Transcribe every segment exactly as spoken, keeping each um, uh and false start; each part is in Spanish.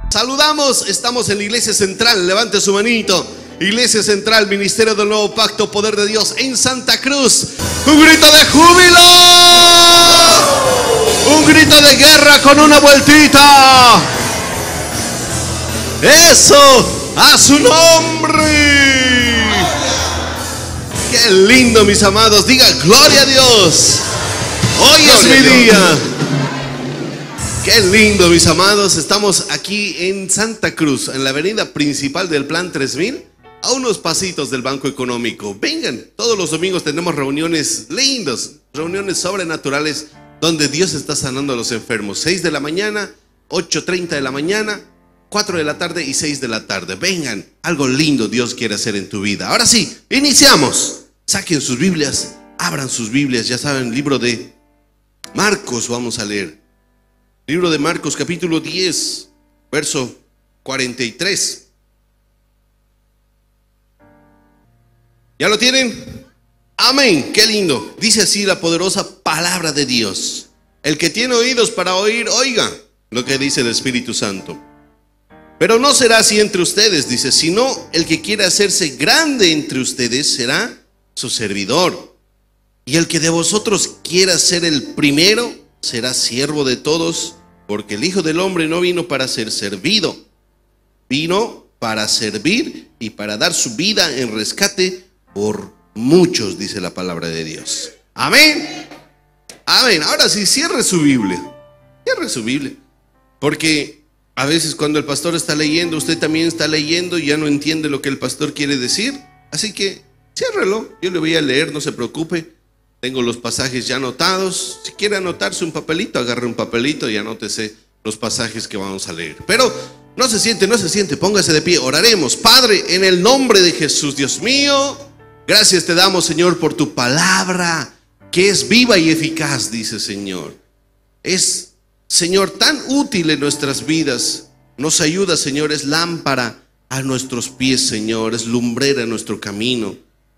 Saludamos, estamos en la Iglesia Central, levante su manito. Iglesia Central, Ministerio del Nuevo Pacto, Poder de Dios en Santa Cruz. Un grito de júbilo, un grito de guerra con una vueltita. Eso, a su nombre. Qué lindo, mis amados. Diga gloria a Dios. Hoy es mi día. Qué lindo, mis amados. Estamos aquí en Santa Cruz, en la avenida principal del Plan tres mil, a unos pasitos del Banco Económico. Vengan, todos los domingos tenemos reuniones lindas, reuniones sobrenaturales, donde Dios está sanando a los enfermos. seis de la mañana, ocho treinta de la mañana, cuatro de la tarde y seis de la tarde. Vengan, algo lindo Dios quiere hacer en tu vida. Ahora sí, iniciamos. Saquen sus Biblias, abran sus Biblias. Ya saben, libro de Marcos vamos a leer. Libro de Marcos, capítulo diez, verso cuarenta y tres. ¿Ya lo tienen? Amén, qué lindo. Dice así la poderosa palabra de Dios. El que tiene oídos para oír, oiga lo que dice el Espíritu Santo. Pero no será así entre ustedes, dice, sino el que quiera hacerse grande entre ustedes será su servidor. Y el que de vosotros quiera ser el primero será siervo de todos, porque el Hijo del Hombre no vino para ser servido, vino para servir y para dar su vida en rescate por muchos, dice la palabra de Dios. Amén. Amén. Ahora sí, cierre su Biblia. Cierre su Biblia. Porque a veces cuando el pastor está leyendo, usted también está leyendo y ya no entiende lo que el pastor quiere decir. Así que ciérrelo. Yo le voy a leer, no se preocupe. Tengo los pasajes ya anotados. Si quiere anotarse un papelito, agarre un papelito y anótese los pasajes que vamos a leer. Pero no se siente, no se siente, póngase de pie. Oraremos. Padre, en el nombre de Jesús, Dios mío, gracias te damos, Señor, por tu palabra, que es viva y eficaz, dice Señor. Es, Señor, tan útil en nuestras vidas. Nos ayuda, Señor, es lámpara a nuestros pies, Señor, es lumbrera en nuestro camino.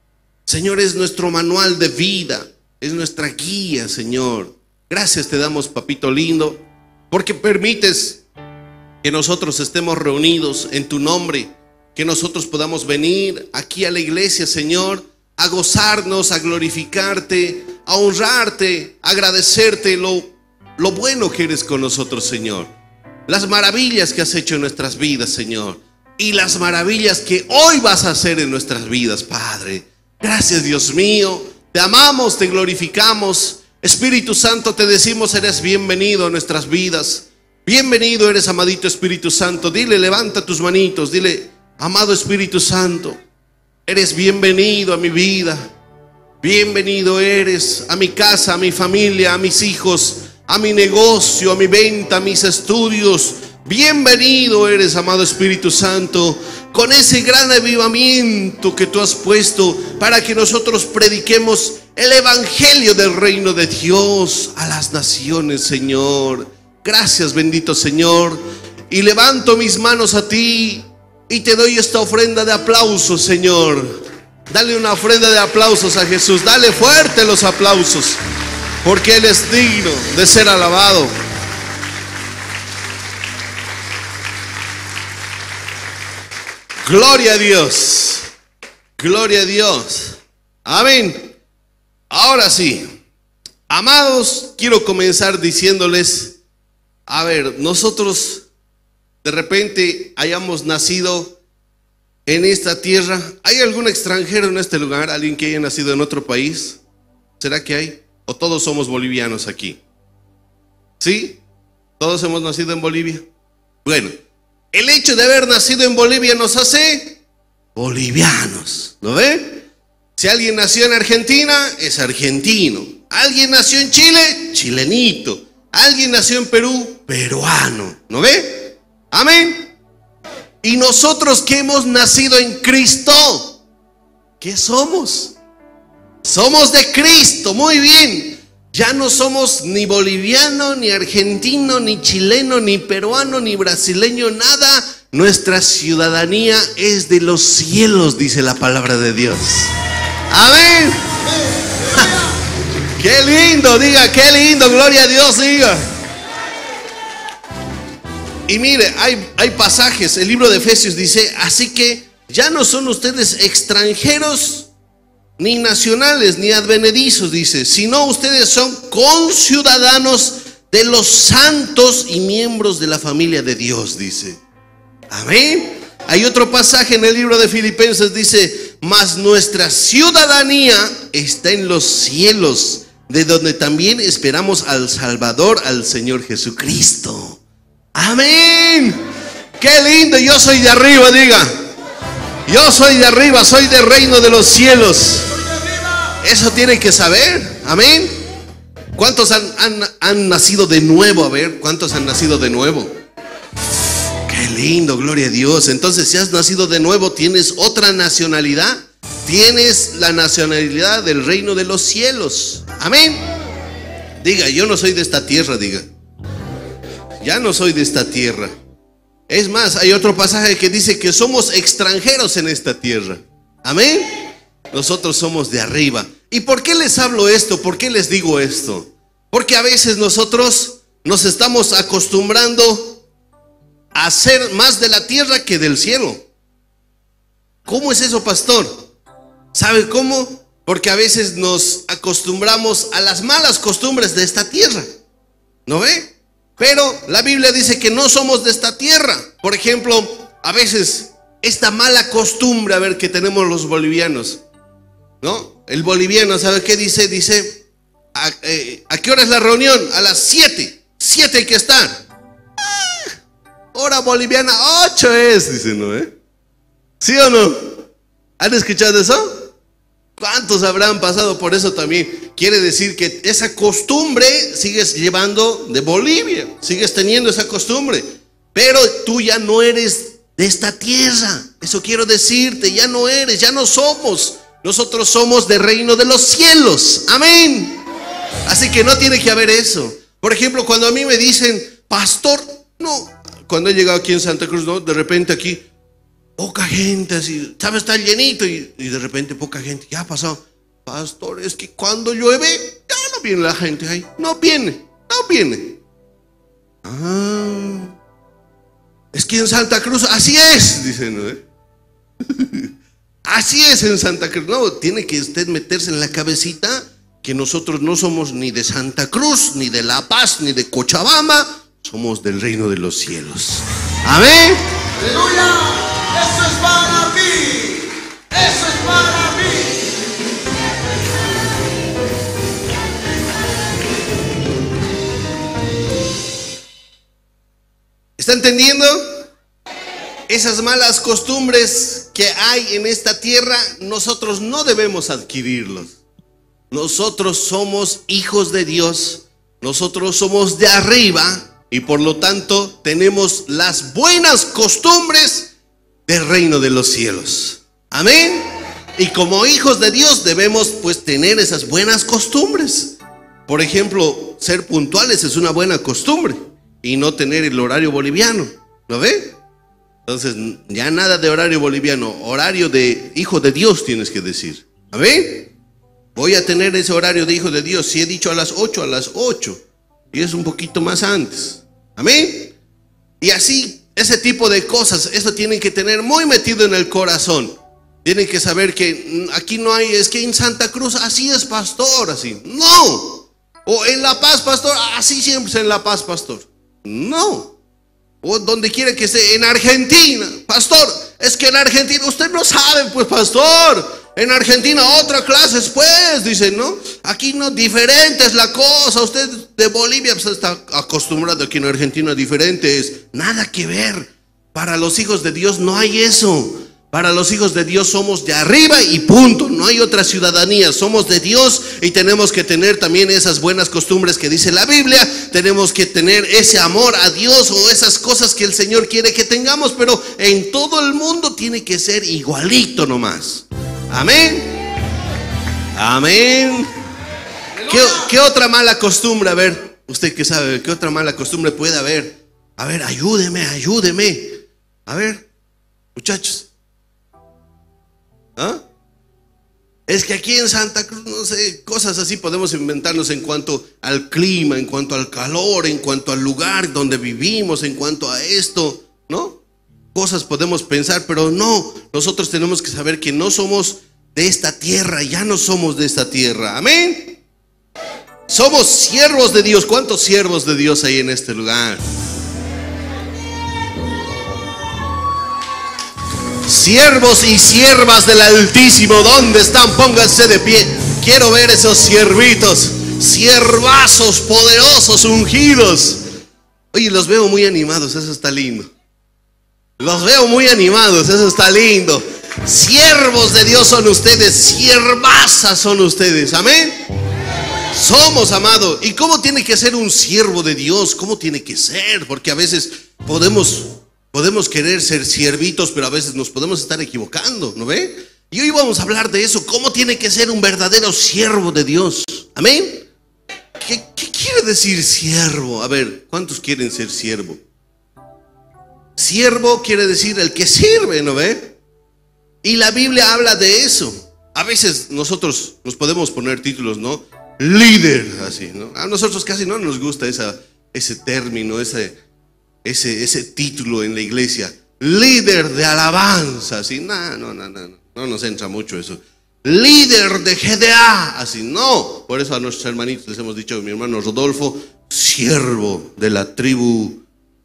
Señor, es nuestro manual de vida, es nuestra guía, Señor. Gracias te damos, papito lindo, porque permites que nosotros estemos reunidos en tu nombre, que nosotros podamos venir aquí a la iglesia, Señor, a gozarnos, a glorificarte, a honrarte, a agradecerte lo, lo bueno que eres con nosotros, Señor. Las maravillas que has hecho en nuestras vidas, Señor, y las maravillas que hoy vas a hacer en nuestras vidas, Padre. Gracias, Dios mío, te amamos, te glorificamos. Espíritu Santo, te decimos, eres bienvenido a nuestras vidas. Bienvenido eres, amadito Espíritu Santo. Dile, levanta tus manitos, dile, amado Espíritu Santo, eres bienvenido a mi vida. Bienvenido eres a mi casa, a mi familia, a mis hijos, a mi negocio, a mi venta, a mis estudios. Bienvenido eres, amado Espíritu Santo, con ese gran avivamiento que tú has puesto para que nosotros prediquemos el evangelio del reino de Dios a las naciones, Señor. Gracias, bendito Señor. Y levanto mis manos a ti y te doy esta ofrenda de aplausos, Señor. Dale una ofrenda de aplausos a Jesús. Dale fuerte los aplausos, porque Él es digno de ser alabado. Gloria a Dios, gloria a Dios, amén. Ahora sí, amados, quiero comenzar diciéndoles, a ver, nosotros de repente hayamos nacido en esta tierra. ¿Hay algún extranjero en este lugar? ¿Alguien que haya nacido en otro país? ¿Será que hay? ¿O todos somos bolivianos aquí? ¿Sí? ¿Todos hemos nacido en Bolivia? Bueno, el hecho de haber nacido en Bolivia nos hace bolivianos, ¿no ve? Si alguien nació en Argentina, es argentino. Alguien nació en Chile, chilenito. Alguien nació en Perú, peruano, ¿no ve? Amén. Y nosotros que hemos nacido en Cristo, ¿qué somos? Somos de Cristo, muy bien. Ya no somos ni boliviano, ni argentino, ni chileno, ni peruano, ni brasileño, nada. Nuestra ciudadanía es de los cielos, dice la palabra de Dios. Amén. Qué lindo, diga, qué lindo, gloria a Dios, diga. Y mire, hay, hay pasajes, el libro de Efesios dice, así que ya no son ustedes extranjeros, ni nacionales, ni advenedizos, dice, sino ustedes son conciudadanos de los santos y miembros de la familia de Dios, dice. Amén. Hay otro pasaje en el libro de Filipenses, dice, mas nuestra ciudadanía está en los cielos, de donde también esperamos al Salvador, al Señor Jesucristo. Amén. Qué lindo. Yo soy de arriba, diga. Yo soy de arriba, soy del reino de los cielos. Eso tienen que saber. Amén. ¿Cuántos han, han, han nacido de nuevo? A ver, ¿cuántos han nacido de nuevo? Qué lindo, gloria a Dios. Entonces, si has nacido de nuevo, tienes otra nacionalidad. Tienes la nacionalidad del reino de los cielos. Amén. Diga, yo no soy de esta tierra, diga. Ya no soy de esta tierra. Es más, hay otro pasaje que dice que somos extranjeros en esta tierra. Amén. Nosotros somos de arriba. ¿Y por qué les hablo esto? ¿Por qué les digo esto? Porque a veces nosotros nos estamos acostumbrando a ser más de la tierra que del cielo. ¿Cómo es eso, pastor? ¿Sabe cómo? Porque a veces nos acostumbramos a las malas costumbres de esta tierra. ¿No ve? Pero la Biblia dice que no somos de esta tierra. Por ejemplo, a veces esta mala costumbre, a ver, que tenemos los bolivianos, ¿no? El boliviano, ¿sabe qué dice? Dice, ¿a, eh, ¿a qué hora es la reunión? A las siete. Siete hay que estar. Ah, hora boliviana, ocho es, dice, ¿no? ¿Eh? ¿Sí o no? ¿Han escuchado eso? ¿Cuántos habrán pasado por eso también? Quiere decir que esa costumbre sigues llevando de Bolivia, sigues teniendo esa costumbre, pero tú ya no eres de esta tierra. Eso quiero decirte, ya no eres, ya no somos. Nosotros somos del reino de los cielos. Amén. Así que no tiene que haber eso. Por ejemplo, cuando a mí me dicen, pastor, no, cuando he llegado aquí en Santa Cruz, ¿no? De repente aquí poca gente, así, ¿sabes? Está llenito y, y de repente poca gente. ¿Qué ha pasado? Pastor, es que cuando llueve ya no viene la gente ahí. No viene, no viene. Ah, es que en Santa Cruz así es, dicen, ¿no? ¿Eh? Así es en Santa Cruz. No, tiene que usted meterse en la cabecita que nosotros no somos ni de Santa Cruz, ni de La Paz, ni de Cochabamba. Somos del reino de los cielos. Amén. Aleluya. Eso es para mí. Eso es para mí. ¿Está entendiendo? Esas malas costumbres que hay en esta tierra, nosotros no debemos adquirirlos. Nosotros somos hijos de Dios. Nosotros somos de arriba y por lo tanto tenemos las buenas costumbres del reino de los cielos. Amén. Y como hijos de Dios debemos pues tener esas buenas costumbres. Por ejemplo, ser puntuales es una buena costumbre y no tener el horario boliviano. ¿Lo ve? Entonces ya nada de horario boliviano, horario de hijo de Dios tienes que decir. Amén. Voy a tener ese horario de hijo de Dios. Si he dicho a las ocho, a las ocho. Y es un poquito más antes. Amén. Y así ese tipo de cosas, eso tienen que tener muy metido en el corazón. Tienen que saber que aquí no hay, es que en Santa Cruz así es, pastor, así. No. O en La Paz, pastor, así siempre es en La Paz, pastor. No. O donde quiera que esté, en Argentina, pastor, es que en Argentina, usted no sabe, pues, pastor. En Argentina otra clase después, dicen, ¿no? Aquí no, diferente es la cosa. Usted de Bolivia pues, está acostumbrado aquí en Argentina, diferente es. Nada que ver. Para los hijos de Dios no hay eso. Para los hijos de Dios somos de arriba y punto. No hay otra ciudadanía. Somos de Dios y tenemos que tener también esas buenas costumbres que dice la Biblia. Tenemos que tener ese amor a Dios o esas cosas que el Señor quiere que tengamos. Pero en todo el mundo tiene que ser igualito nomás. Amén. Amén. ¿Qué, ¿Qué otra mala costumbre? A ver, usted que sabe, ¿qué otra mala costumbre puede haber? A ver, ayúdeme, ayúdeme. A ver, muchachos. ¿Ah? Es que aquí en Santa Cruz, no sé, cosas así podemos inventarnos en cuanto al clima, en cuanto al calor, en cuanto al lugar donde vivimos, en cuanto a esto, ¿no? Cosas podemos pensar, pero no, nosotros tenemos que saber que no somos de esta tierra, ya no somos de esta tierra, amén. Somos siervos de Dios. ¿Cuántos siervos de Dios hay en este lugar? Siervos y siervas del Altísimo, ¿dónde están? Pónganse de pie. Quiero ver esos siervitos, siervazos poderosos, ungidos. Oye, los veo muy animados, eso está lindo. Los veo muy animados, eso está lindo. Siervos de Dios son ustedes, siervazas son ustedes, amén. Somos, amado. ¿Y cómo tiene que ser un siervo de Dios? ¿Cómo tiene que ser? Porque a veces podemos, podemos querer ser siervitos, pero a veces nos podemos estar equivocando, ¿no ve? Y hoy vamos a hablar de eso. ¿Cómo tiene que ser un verdadero siervo de Dios? Amén. ¿Qué, qué quiere decir siervo? A ver, ¿cuántos quieren ser siervo? Siervo quiere decir el que sirve, ¿no ve? Y la Biblia habla de eso. A veces nosotros nos podemos poner títulos, ¿no? Líder, así, ¿no? A nosotros casi no nos gusta esa, ese término, ese, ese, ese título en la iglesia. Líder de alabanza, así, no, no, no, no, no nos entra mucho eso. Líder de G D A, así, no. Por eso a nuestros hermanitos les hemos dicho, mi hermano Rodolfo, siervo de la tribu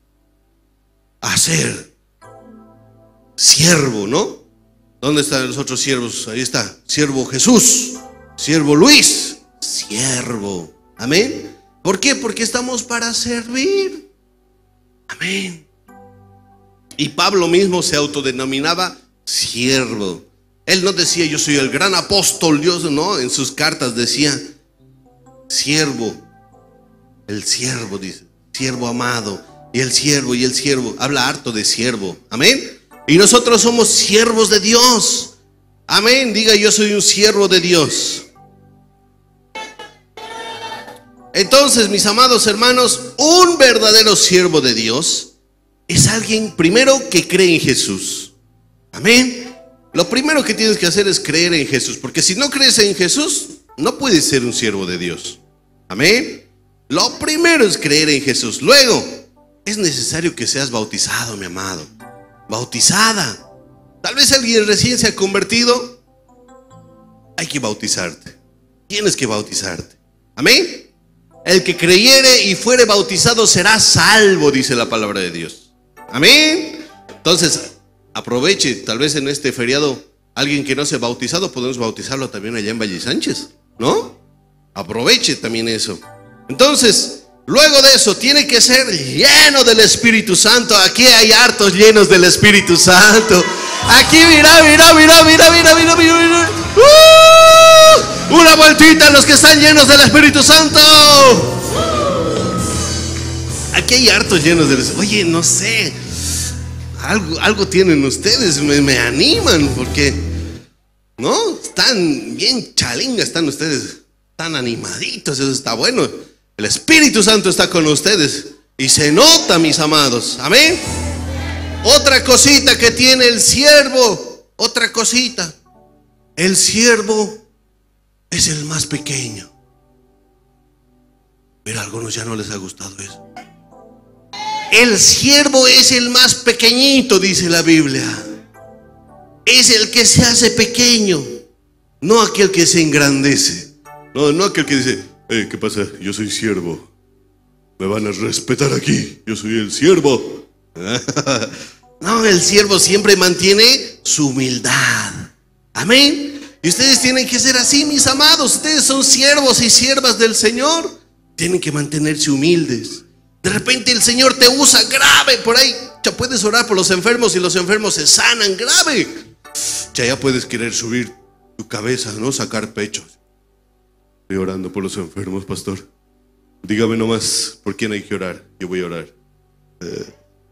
Aser. Siervo, ¿no? ¿Dónde están los otros siervos? Ahí está, siervo Jesús, siervo Luis. Siervo, amén. ¿Por qué? Porque estamos para servir, amén. Y Pablo mismo se autodenominaba siervo. Él no decía yo soy el gran apóstol Dios, no, en sus cartas decía siervo. El siervo dice, siervo amado. Y el siervo y el siervo, habla harto de siervo, amén. Y nosotros somos siervos de Dios, amén. Diga yo soy un siervo de Dios. Entonces, mis amados hermanos, un verdadero siervo de Dios es alguien primero que cree en Jesús. Amén. Lo primero que tienes que hacer es creer en Jesús, porque si no crees en Jesús, no puedes ser un siervo de Dios. Amén. Lo primero es creer en Jesús. Luego, es necesario que seas bautizado, mi amado. Bautizada. Tal vez alguien recién se ha convertido. Hay que bautizarte. Tienes que bautizarte. Amén. El que creyere y fuere bautizado será salvo, dice la palabra de Dios. Amén. Entonces, aproveche, tal vez en este feriado, alguien que no se ha bautizado, podemos bautizarlo también allá en Valle Sánchez, ¿no? Aproveche también eso. Entonces, luego de eso, tiene que ser lleno del Espíritu Santo. Aquí hay hartos llenos del Espíritu Santo. Aquí, mira, mira, mira, mira, mira, mira, mira, mira. ¡Uh! Una vueltita a los que están llenos del Espíritu Santo. Aquí hay hartos llenos del Espíritu. Oye, no sé, algo, algo tienen ustedes, me, me animan porque, ¿no? Están bien chalingas, están ustedes, están animaditos, eso está bueno. El Espíritu Santo está con ustedes y se nota, mis amados, amén. Otra cosita que tiene el siervo, otra cosita, el siervo es el más pequeño. Pero a algunos ya no les ha gustado eso. El siervo es el más pequeñito, dice la Biblia. Es el que se hace pequeño, no aquel que se engrandece. No, no aquel que dice, hey, ¿qué pasa? Yo soy siervo, me van a respetar aquí, yo soy el siervo. No, el siervo siempre mantiene su humildad. Amén. Y ustedes tienen que ser así, mis amados. Ustedes son siervos y siervas del Señor. Tienen que mantenerse humildes. De repente el Señor te usa grave por ahí. Ya puedes orar por los enfermos y los enfermos se sanan grave. Ya ya puedes querer subir tu cabeza, ¿no? Sacar pecho. Estoy orando por los enfermos, pastor. Dígame nomás por quién hay que orar. Yo voy a orar. Eh.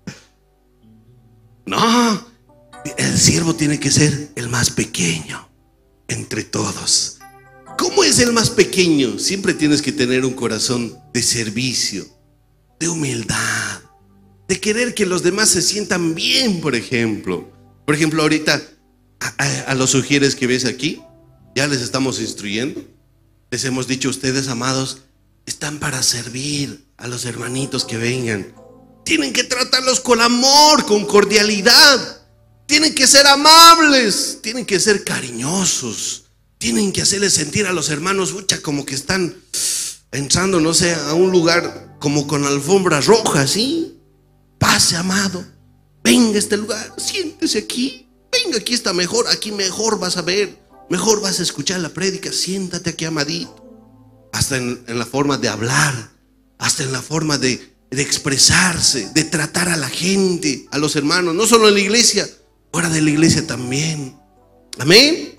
No, el siervo tiene que ser el más pequeño entre todos. ¿Cómo es el más pequeño? Siempre tienes que tener un corazón de servicio, de humildad, de querer que los demás se sientan bien, por ejemplo. Por ejemplo, ahorita a, a, a los sugieres que ves aquí, Ya les estamos instruyendo. Les hemos dicho, ustedes, amados, están para servir a los hermanitos que vengan. Tienen que tratarlos con amor, con cordialidad. Tienen que ser amables, tienen que ser cariñosos. Tienen que hacerles sentir a los hermanos, ucha, como que están entrando, no sé, a un lugar como con alfombra roja, ¿sí? Pase, amado, venga a este lugar, siéntese aquí. Venga, aquí está mejor, aquí mejor vas a ver, mejor vas a escuchar la prédica. Siéntate aquí, amadito. Hasta en, en la forma de hablar, hasta en la forma de, de expresarse, de tratar a la gente, a los hermanos, no solo en la iglesia, fuera de la iglesia también. Amén.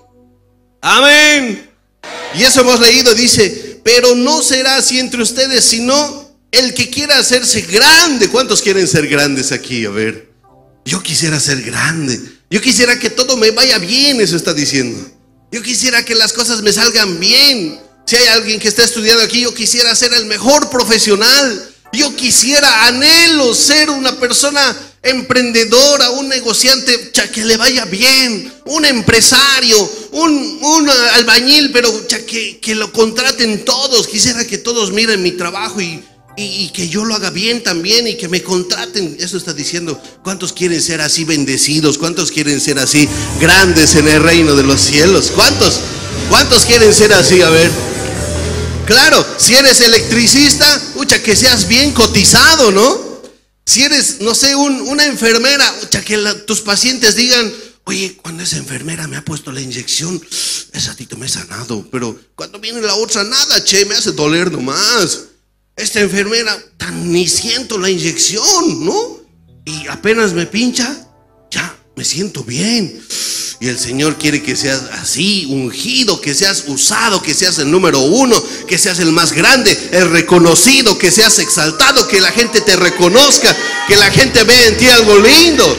Amén. Y eso hemos leído, dice, pero no será así entre ustedes, sino el que quiera hacerse grande. ¿Cuántos quieren ser grandes aquí? A ver, yo quisiera ser grande. Yo quisiera que todo me vaya bien, eso está diciendo. Yo quisiera que las cosas me salgan bien. Si hay alguien que está estudiando aquí, yo quisiera ser el mejor profesional. Yo quisiera, anhelo ser una persona emprendedora, un negociante, cha, que le vaya bien, un empresario, un, un albañil, pero cha, que, que lo contraten todos. Quisiera que todos miren mi trabajo y, y, y que yo lo haga bien también y que me contraten. Eso está diciendo. ¿Cuántos quieren ser así bendecidos? ¿Cuántos quieren ser así grandes en el reino de los cielos? ¿Cuántos? ¿Cuántos quieren ser así? A ver. Claro, si eres electricista, ucha, que seas bien cotizado, ¿no? Si eres, no sé, un, una enfermera, ucha, que la, tus pacientes digan, oye, cuando esa enfermera me ha puesto la inyección, ese ratito me he sanado, pero cuando viene la otra, nada, che, me hace doler nomás. Esta enfermera, tan ni siento la inyección, ¿no? Y apenas me pincha, ya, me siento bien. Y el Señor quiere que seas así, ungido, que seas usado, que seas el número uno, que seas el más grande, el reconocido, que seas exaltado, que la gente te reconozca, que la gente vea en ti algo lindo.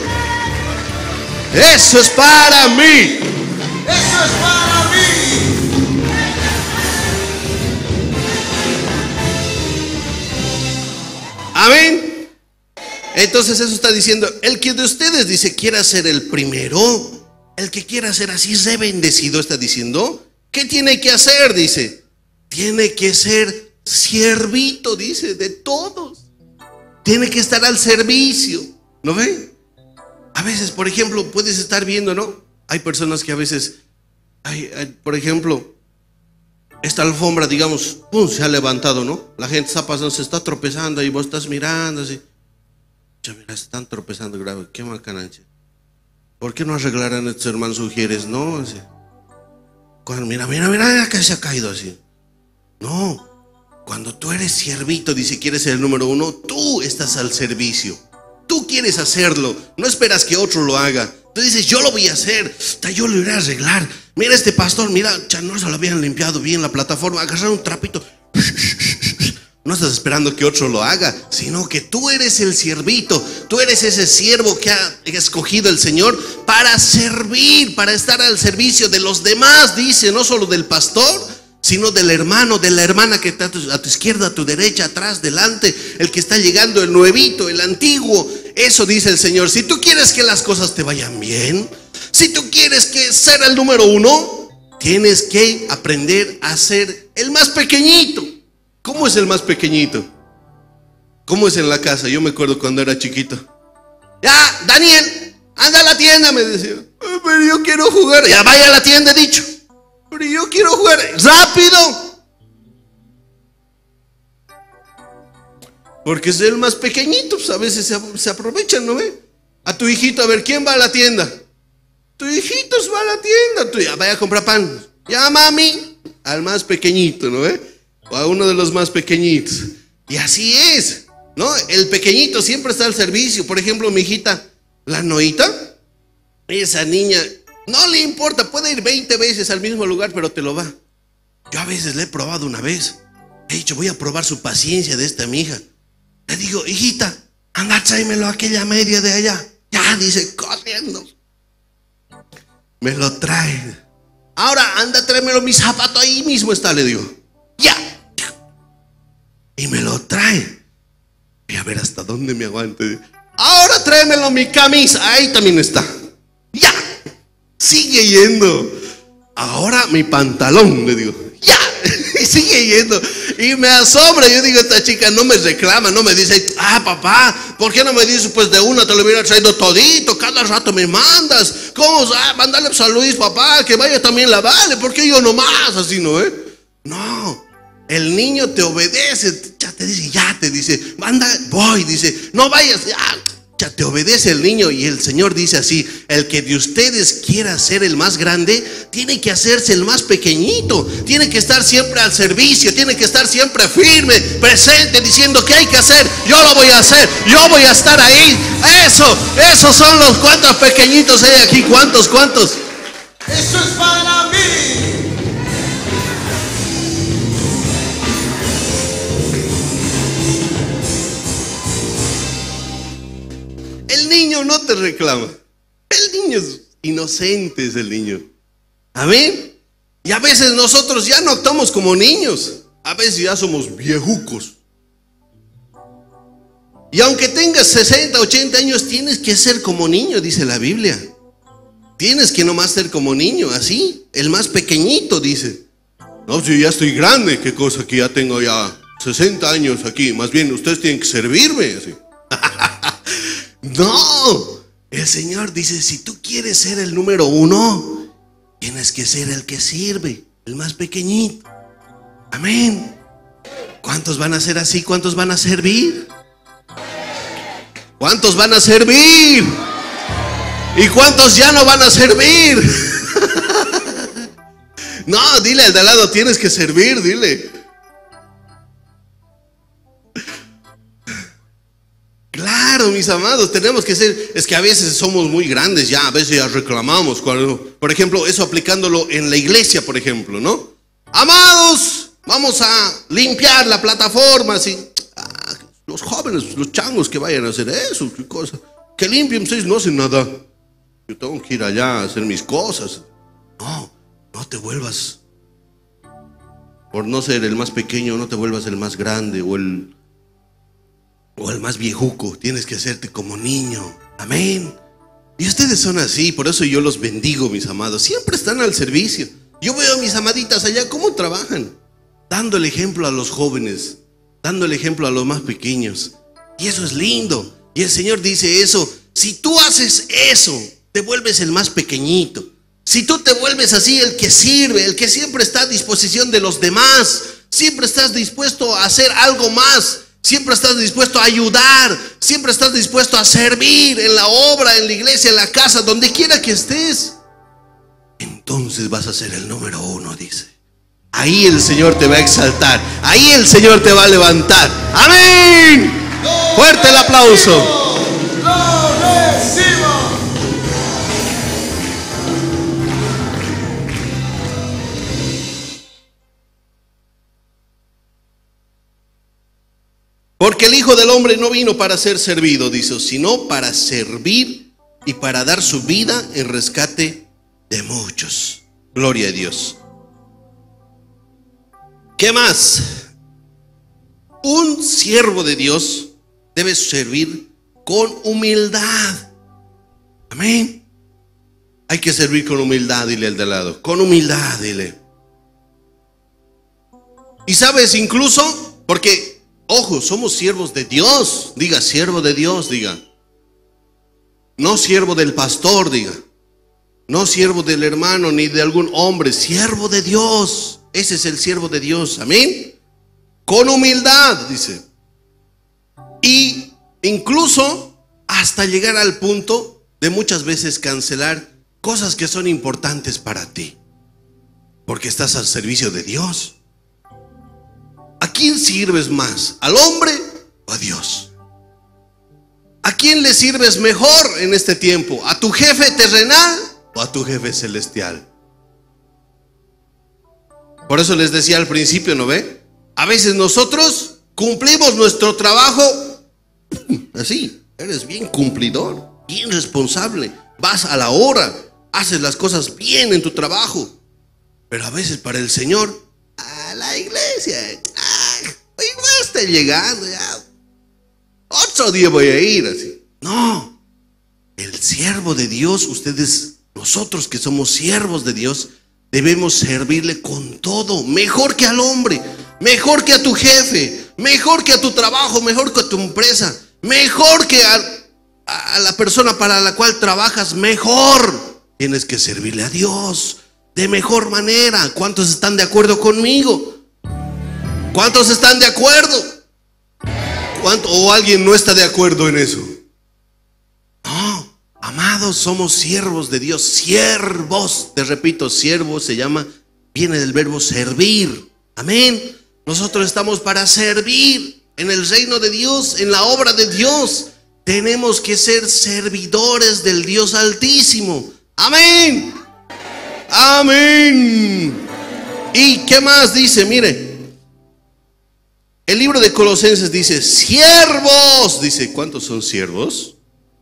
Eso es para mí. Eso es para mí. Amén. Entonces eso está diciendo, el que de ustedes dice quiera ser el primero, el que quiera ser así, re bendecido, está diciendo, ¿qué tiene que hacer? Dice, tiene que ser siervito, dice, de todos. Tiene que estar al servicio, ¿no ven? A veces, por ejemplo, puedes estar viendo, ¿no? Hay personas que a veces, hay, hay, por ejemplo, esta alfombra, digamos, pum, se ha levantado, ¿no? La gente está pasando, se está tropezando y vos estás mirando así. Ya mira, se están tropezando grave, qué macanancha. ¿Por qué no arreglarán estos hermanos sugieres? No, así. Cuando, mira, mira, mira, acá se ha caído así. No, cuando tú eres siervito, dice, quieres ser el número uno, tú estás al servicio. Tú quieres hacerlo, no esperas que otro lo haga. Tú dices, yo lo voy a hacer, yo lo iré a arreglar. Mira este pastor, mira, ya no se lo habían limpiado bien la plataforma, agarrar un trapito. No estás esperando que otro lo haga, sino que tú eres el siervito. Tú eres ese siervo que ha escogido el Señor para servir, para estar al servicio de los demás, dice, no solo del pastor, sino del hermano, de la hermana que está a tu, a tu izquierda, a tu derecha, atrás, delante, el que está llegando, el nuevito, el antiguo. Eso dice el Señor. Si tú quieres que las cosas te vayan bien, si tú quieres que ser el número uno, tienes que aprender a ser el más pequeño. ¿Cómo es el más pequeñito? ¿Cómo es en la casa? Yo me acuerdo cuando era chiquito. Ya, Daniel, anda a la tienda, me decía. Pero yo quiero jugar. Ya, vaya a la tienda, he dicho. Pero yo quiero jugar. ¡Rápido! Porque es el más pequeñito, pues a veces se, se aprovechan, ¿no ve? A tu hijito, a ver, ¿quién va a la tienda? Tu hijito va a la tienda. Tú ya, vaya a comprar pan. Ya, mami, al más pequeñito, ¿no ve? O a uno de los más pequeñitos. Y así es, ¿no? El pequeñito siempre está al servicio. Por ejemplo, mi hijita, la Noita, esa niña, no le importa, puede ir veinte veces al mismo lugar, pero te lo va. Yo a veces le he probado una vez. He dicho, voy a probar su paciencia de esta mi hija. Le digo, hijita, anda, tráemelo a aquella media de allá. Ya, dice, corriendo. Me lo trae. Ahora, anda, tráemelo, mi zapato ahí mismo está, le digo. Ya. Y me lo trae. Voy a ver hasta dónde me aguante. Ahora tráemelo mi camisa. Ahí también está. Ya. Sigue yendo. ahora mi pantalón, le digo, ya, y sigue yendo. Y me asombra, yo digo, esta chica no me reclama, no me dice, ah, papá, ¿por qué no me dices, pues de una te lo hubiera traído todito, cada rato me mandas? ¿Cómo? Ah, mándale a Luis, papá, que vaya también la vale, ¿por qué yo nomás? Así, ¿no? ¿Eh? No, el niño te obedece, ya te dice, ya te dice, manda, voy, dice, no vayas, ya. Ya te obedece el niño. Y el Señor dice así: el que de ustedes quiera ser el más grande, tiene que hacerse el más pequeñito. Tiene que estar siempre al servicio, tiene que estar siempre firme, presente, diciendo que hay que hacer. Yo lo voy a hacer, yo voy a estar ahí. Eso, esos son los cuantos pequeñitos hay aquí. ¿Cuántos, cuántos? Eso es para mí. El niño no te reclama. El niño es inocente, es el niño. Amén. Y a veces nosotros ya no actuamos como niños. A veces ya somos viejucos. Y aunque tengas sesenta, ochenta años, tienes que ser como niño, dice la Biblia. Tienes que nomás ser como niño, así. El más pequeñito, dice. No, si ya estoy grande, qué cosa que ya tengo ya sesenta años aquí. Más bien, ustedes tienen que servirme, así. No, el Señor dice, si tú quieres ser el número uno, tienes que ser el que sirve, el más pequeñito. Amén. ¿Cuántos van a ser así? ¿Cuántos van a servir? ¿Cuántos van a servir? ¿Y cuántos ya no van a servir? No, dile al de al lado, tienes que servir, dile. Claro, mis amados, tenemos que ser. Es que a veces somos muy grandes ya, a veces ya reclamamos. Por ejemplo, eso aplicándolo en la iglesia, por ejemplo, ¿no? Amados, vamos a limpiar la plataforma, así. Ah, los jóvenes, los changos que vayan a hacer eso, qué cosa. Que limpien, ustedes no hacen nada. Yo tengo que ir allá a hacer mis cosas. No, no te vuelvas, por no ser el más pequeño, no te vuelvas el más grande o el O el más viejuco. Tienes que hacerte como niño. Amén. Y ustedes son así. Por eso yo los bendigo, mis amados. Siempre están al servicio. Yo veo a mis amaditas allá cómo trabajan, dando el ejemplo a los jóvenes, dando el ejemplo a los más pequeños. Y eso es lindo. Y el Señor dice eso: si tú haces eso, te vuelves el más pequeñito. Si tú te vuelves así, el que sirve, el que siempre está a disposición de los demás, siempre estás dispuesto a hacer algo más, siempre estás dispuesto a ayudar, siempre estás dispuesto a servir en la obra, en la iglesia, en la casa, donde quiera que estés, entonces vas a ser el número uno, dice. Ahí el Señor te va a exaltar, ahí el Señor te va a levantar. ¡Amén! Fuerte el aplauso. ¡Lo recibo! Porque el Hijo del Hombre no vino para ser servido, dice, sino para servir y para dar su vida en rescate de muchos. Gloria a Dios. ¿Qué más? Un siervo de Dios debe servir con humildad. Amén. Hay que servir con humildad, dile al de al lado. Con humildad, dile. Y sabes, incluso, porque ojo, somos siervos de Dios. Diga, siervo de Dios, diga. No siervo del pastor, diga. No siervo del hermano ni de algún hombre. Siervo de Dios. Ese es el siervo de Dios. Amén. Con humildad, dice. Y incluso hasta llegar al punto de muchas veces cancelar cosas que son importantes para ti, porque estás al servicio de Dios. ¿A quién sirves más? ¿Al hombre o a Dios? ¿A quién le sirves mejor en este tiempo? ¿A tu jefe terrenal o a tu jefe celestial? Por eso les decía al principio, ¿no ve? A veces nosotros cumplimos nuestro trabajo así. Eres bien cumplidor, bien responsable, vas a la hora, haces las cosas bien en tu trabajo. Pero a veces para el Señor, a la iglesia, ay, hoy no está llegando, ya otro día voy a ir así. No, el siervo de Dios, ustedes, nosotros que somos siervos de Dios, debemos servirle con todo, mejor que al hombre, mejor que a tu jefe, mejor que a tu trabajo, mejor que a tu empresa, mejor que a, a la persona para la cual trabajas, mejor. Tienes que servirle a Dios de mejor manera. ¿Cuántos están de acuerdo conmigo? ¿Cuántos están de acuerdo? ¿Cuánto, o alguien no está de acuerdo en eso? No, amados, somos siervos de Dios, siervos. Te repito, siervo se llama, viene del verbo servir. Amén. Nosotros estamos para servir en el reino de Dios, en la obra de Dios. Tenemos que ser servidores del Dios Altísimo. Amén. Amén. ¿Y qué más dice? Mire, el libro de Colosenses dice, siervos, dice, ¿cuántos son siervos?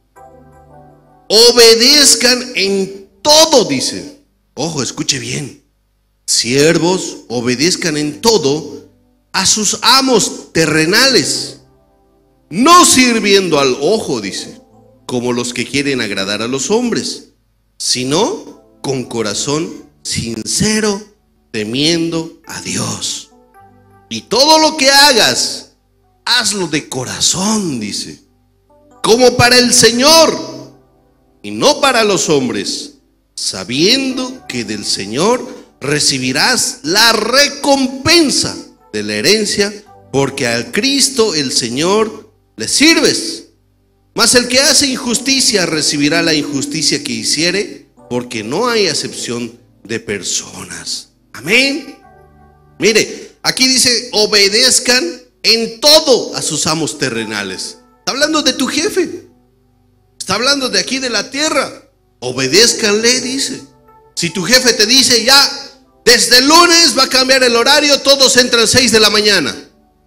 Obedezcan en todo, dice. Ojo, escuche bien. Siervos, obedezcan en todo a sus amos terrenales, no sirviendo al ojo, dice, como los que quieren agradar a los hombres, sino con corazón sincero, temiendo a Dios. Y todo lo que hagas, hazlo de corazón, dice, como para el Señor y no para los hombres, sabiendo que del Señor recibirás la recompensa de la herencia, porque al Cristo el Señor le sirves. Mas el que hace injusticia recibirá la injusticia que hiciere, porque no hay acepción de personas. Amén. Mire, aquí dice, obedezcan en todo a sus amos terrenales. Está hablando de tu jefe, está hablando de aquí de la tierra. Obedézcanle, dice. Si tu jefe te dice, ya desde el lunes va a cambiar el horario, todos entran seis de la mañana,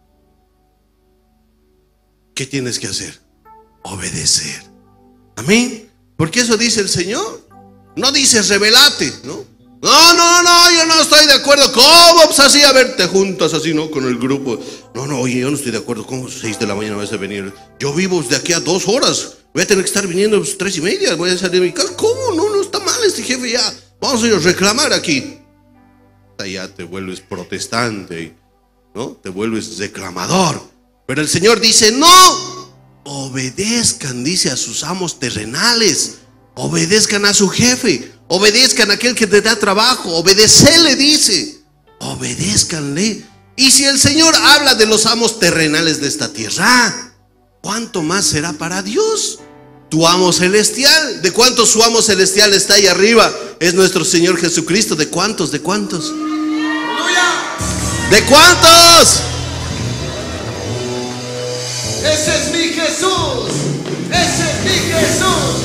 ¿qué tienes que hacer? Obedecer. Amén. Porque eso dice el Señor. No dice rebelate, ¿no? No, no, no, yo no estoy de acuerdo. ¿Cómo? Pues así, a ver, te juntas así, ¿no? Con el grupo. No, no, oye, yo no estoy de acuerdo. ¿Cómo seis de la mañana vas a venir? Yo vivo de aquí a dos horas. Voy a tener que estar viniendo pues, tres y media. Voy a salir de mi casa. ¿Cómo? No, no está mal este jefe ya. Vamos a ir a reclamar aquí. Ya te vuelves protestante, ¿no? Te vuelves reclamador. Pero el Señor dice, no, obedezcan, dice, a sus amos terrenales. Obedezcan a su jefe. Obedezcan a aquel que te da trabajo. Obedecele, dice. Obedézcanle. Y si el Señor habla de los amos terrenales de esta tierra, ¿cuánto más será para Dios? Tu amo celestial. ¿De cuántos su amo celestial está ahí arriba? Es nuestro Señor Jesucristo. ¿De cuántos? ¿De cuántos? ¿De cuántos? Ese es mi Jesús. Ese es mi Jesús.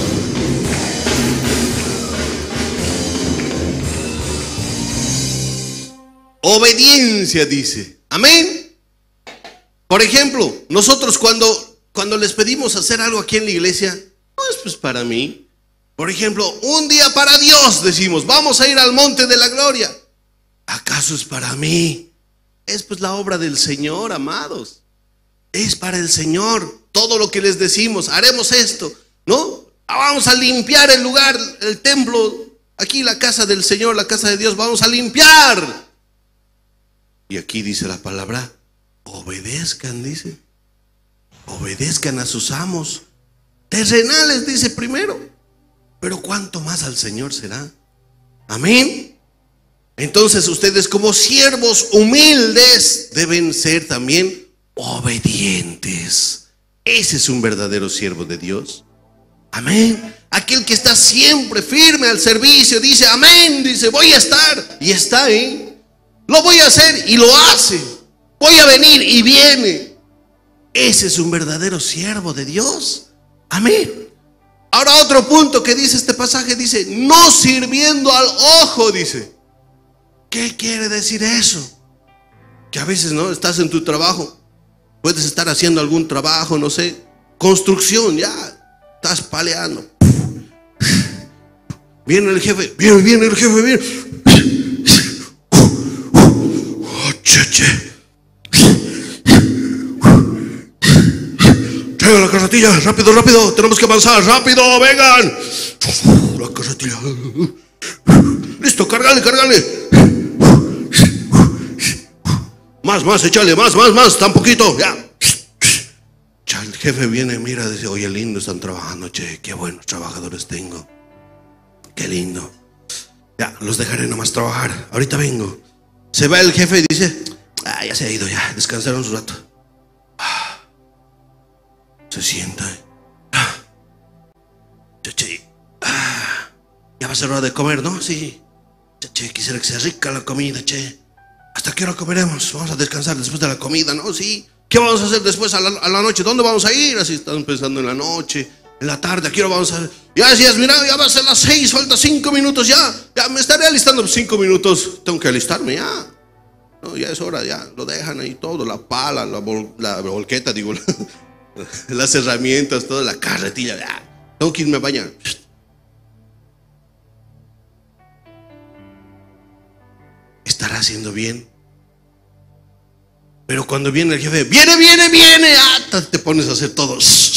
Obediencia, dice. Amén. Por ejemplo, nosotros cuando, cuando les pedimos hacer algo aquí en la iglesia, no es pues para mí. Por ejemplo, un día para Dios, decimos, vamos a ir al monte de la gloria. ¿Acaso es para mí? Es pues la obra del Señor, amados. Es para el Señor. Todo lo que les decimos, haremos esto, ¿no? Vamos a limpiar el lugar, el templo, aquí la casa del Señor, la casa de Dios, vamos a limpiar. Y aquí dice la palabra, obedezcan, dice. Obedezcan a sus amos terrenales, dice primero. Pero cuánto más al Señor será. Amén. Entonces ustedes como siervos humildes deben ser también obedientes. Ese es un verdadero siervo de Dios. Amén. Aquel que está siempre firme al servicio, dice amén, dice voy a estar, y está ahí. Lo voy a hacer y lo hace. Voy a venir y viene. Ese es un verdadero siervo de Dios. Amén. Ahora otro punto que dice este pasaje, dice no sirviendo al ojo, dice. ¿Qué quiere decir eso? Que a veces no estás en tu trabajo, puedes estar haciendo algún trabajo, no sé, construcción, ya estás paleando. Viene el jefe, viene, viene el jefe, viene. Oh, che, che. Traigan la carretilla, rápido, rápido, tenemos que avanzar, rápido, vengan. La carretilla. Listo, cargale, cargale. Más, más, échale, más, más, más, tan poquito, ya. Ya el jefe viene, mira, dice, oye, lindo, están trabajando, che, qué buenos trabajadores tengo. Qué lindo. Ya, los dejaré nomás trabajar, ahorita vengo. Se va el jefe y dice, ah, ya se ha ido, ya, descansaron un rato. Ah, se sienta. Ah, che, che, ah, ya va a ser hora de comer, ¿no? Sí. Che, che, quisiera que sea rica la comida, che. ¿Hasta qué hora comeremos? Vamos a descansar después de la comida, ¿no? Sí. ¿Qué vamos a hacer después a la, a la noche? ¿Dónde vamos a ir? Así están pensando en la noche, en la tarde. ¿A qué hora vamos a ir? Ya decías, mira, ya va a ser las seis, falta cinco minutos ya. Ya me estaré alistando cinco minutos. Tengo que alistarme ya. No, ya es hora, ya. Lo dejan ahí todo, la pala, la, bol, la volqueta, digo, las herramientas, toda la carretilla. Ya. Tengo que irme a bañar. ¿Estará haciendo bien? Pero cuando viene el jefe, viene, viene, viene, ah, te pones a hacer todo.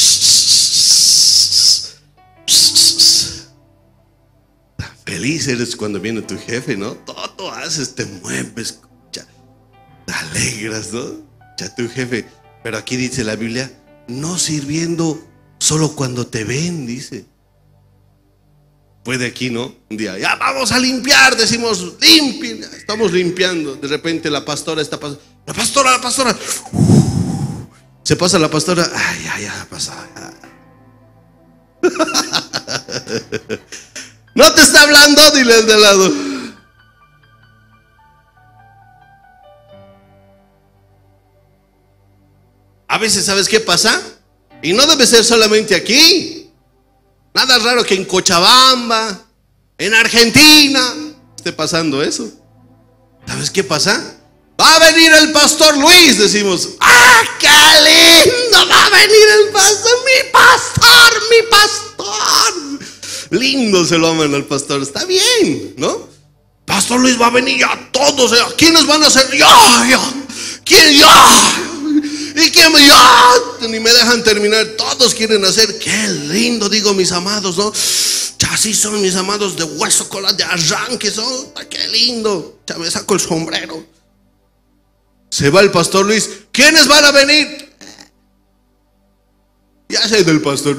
Feliz eres cuando viene tu jefe, ¿no? Todo haces, te mueves, ya, te alegras, ¿no? Ya tu jefe. Pero aquí dice la Biblia, no sirviendo solo cuando te ven, dice. Puede aquí, ¿no? Un día, ya vamos a limpiar, decimos, limpien, estamos limpiando. De repente la pastora está pasando, la pastora, la pastora. Uh, se pasa la pastora, ay, ya, ya, pasa. No te está hablando, dile al de lado. A veces, ¿sabes qué pasa? Y no debe ser solamente aquí. Nada raro que en Cochabamba, en Argentina, esté pasando eso. ¿Sabes qué pasa? Va a venir el pastor Luis, decimos. ¡Ah, qué lindo! Va a venir el pastor, mi pastor, mi pastor. Lindo se lo aman al pastor, está bien, ¿no? Pastor Luis va a venir ya todos. ¿Quiénes van a ser? Yo, yo. ¿Quién? Yo. ¿Y quién me yo? Ni me dejan terminar. Todos quieren hacer. Qué lindo, digo, mis amados, ¿no? Ya así son mis amados de hueso, cola, de arranque, son. Qué lindo. Ya me saco el sombrero. Se va el pastor Luis. ¿Quiénes van a venir? Ya sé del pastor.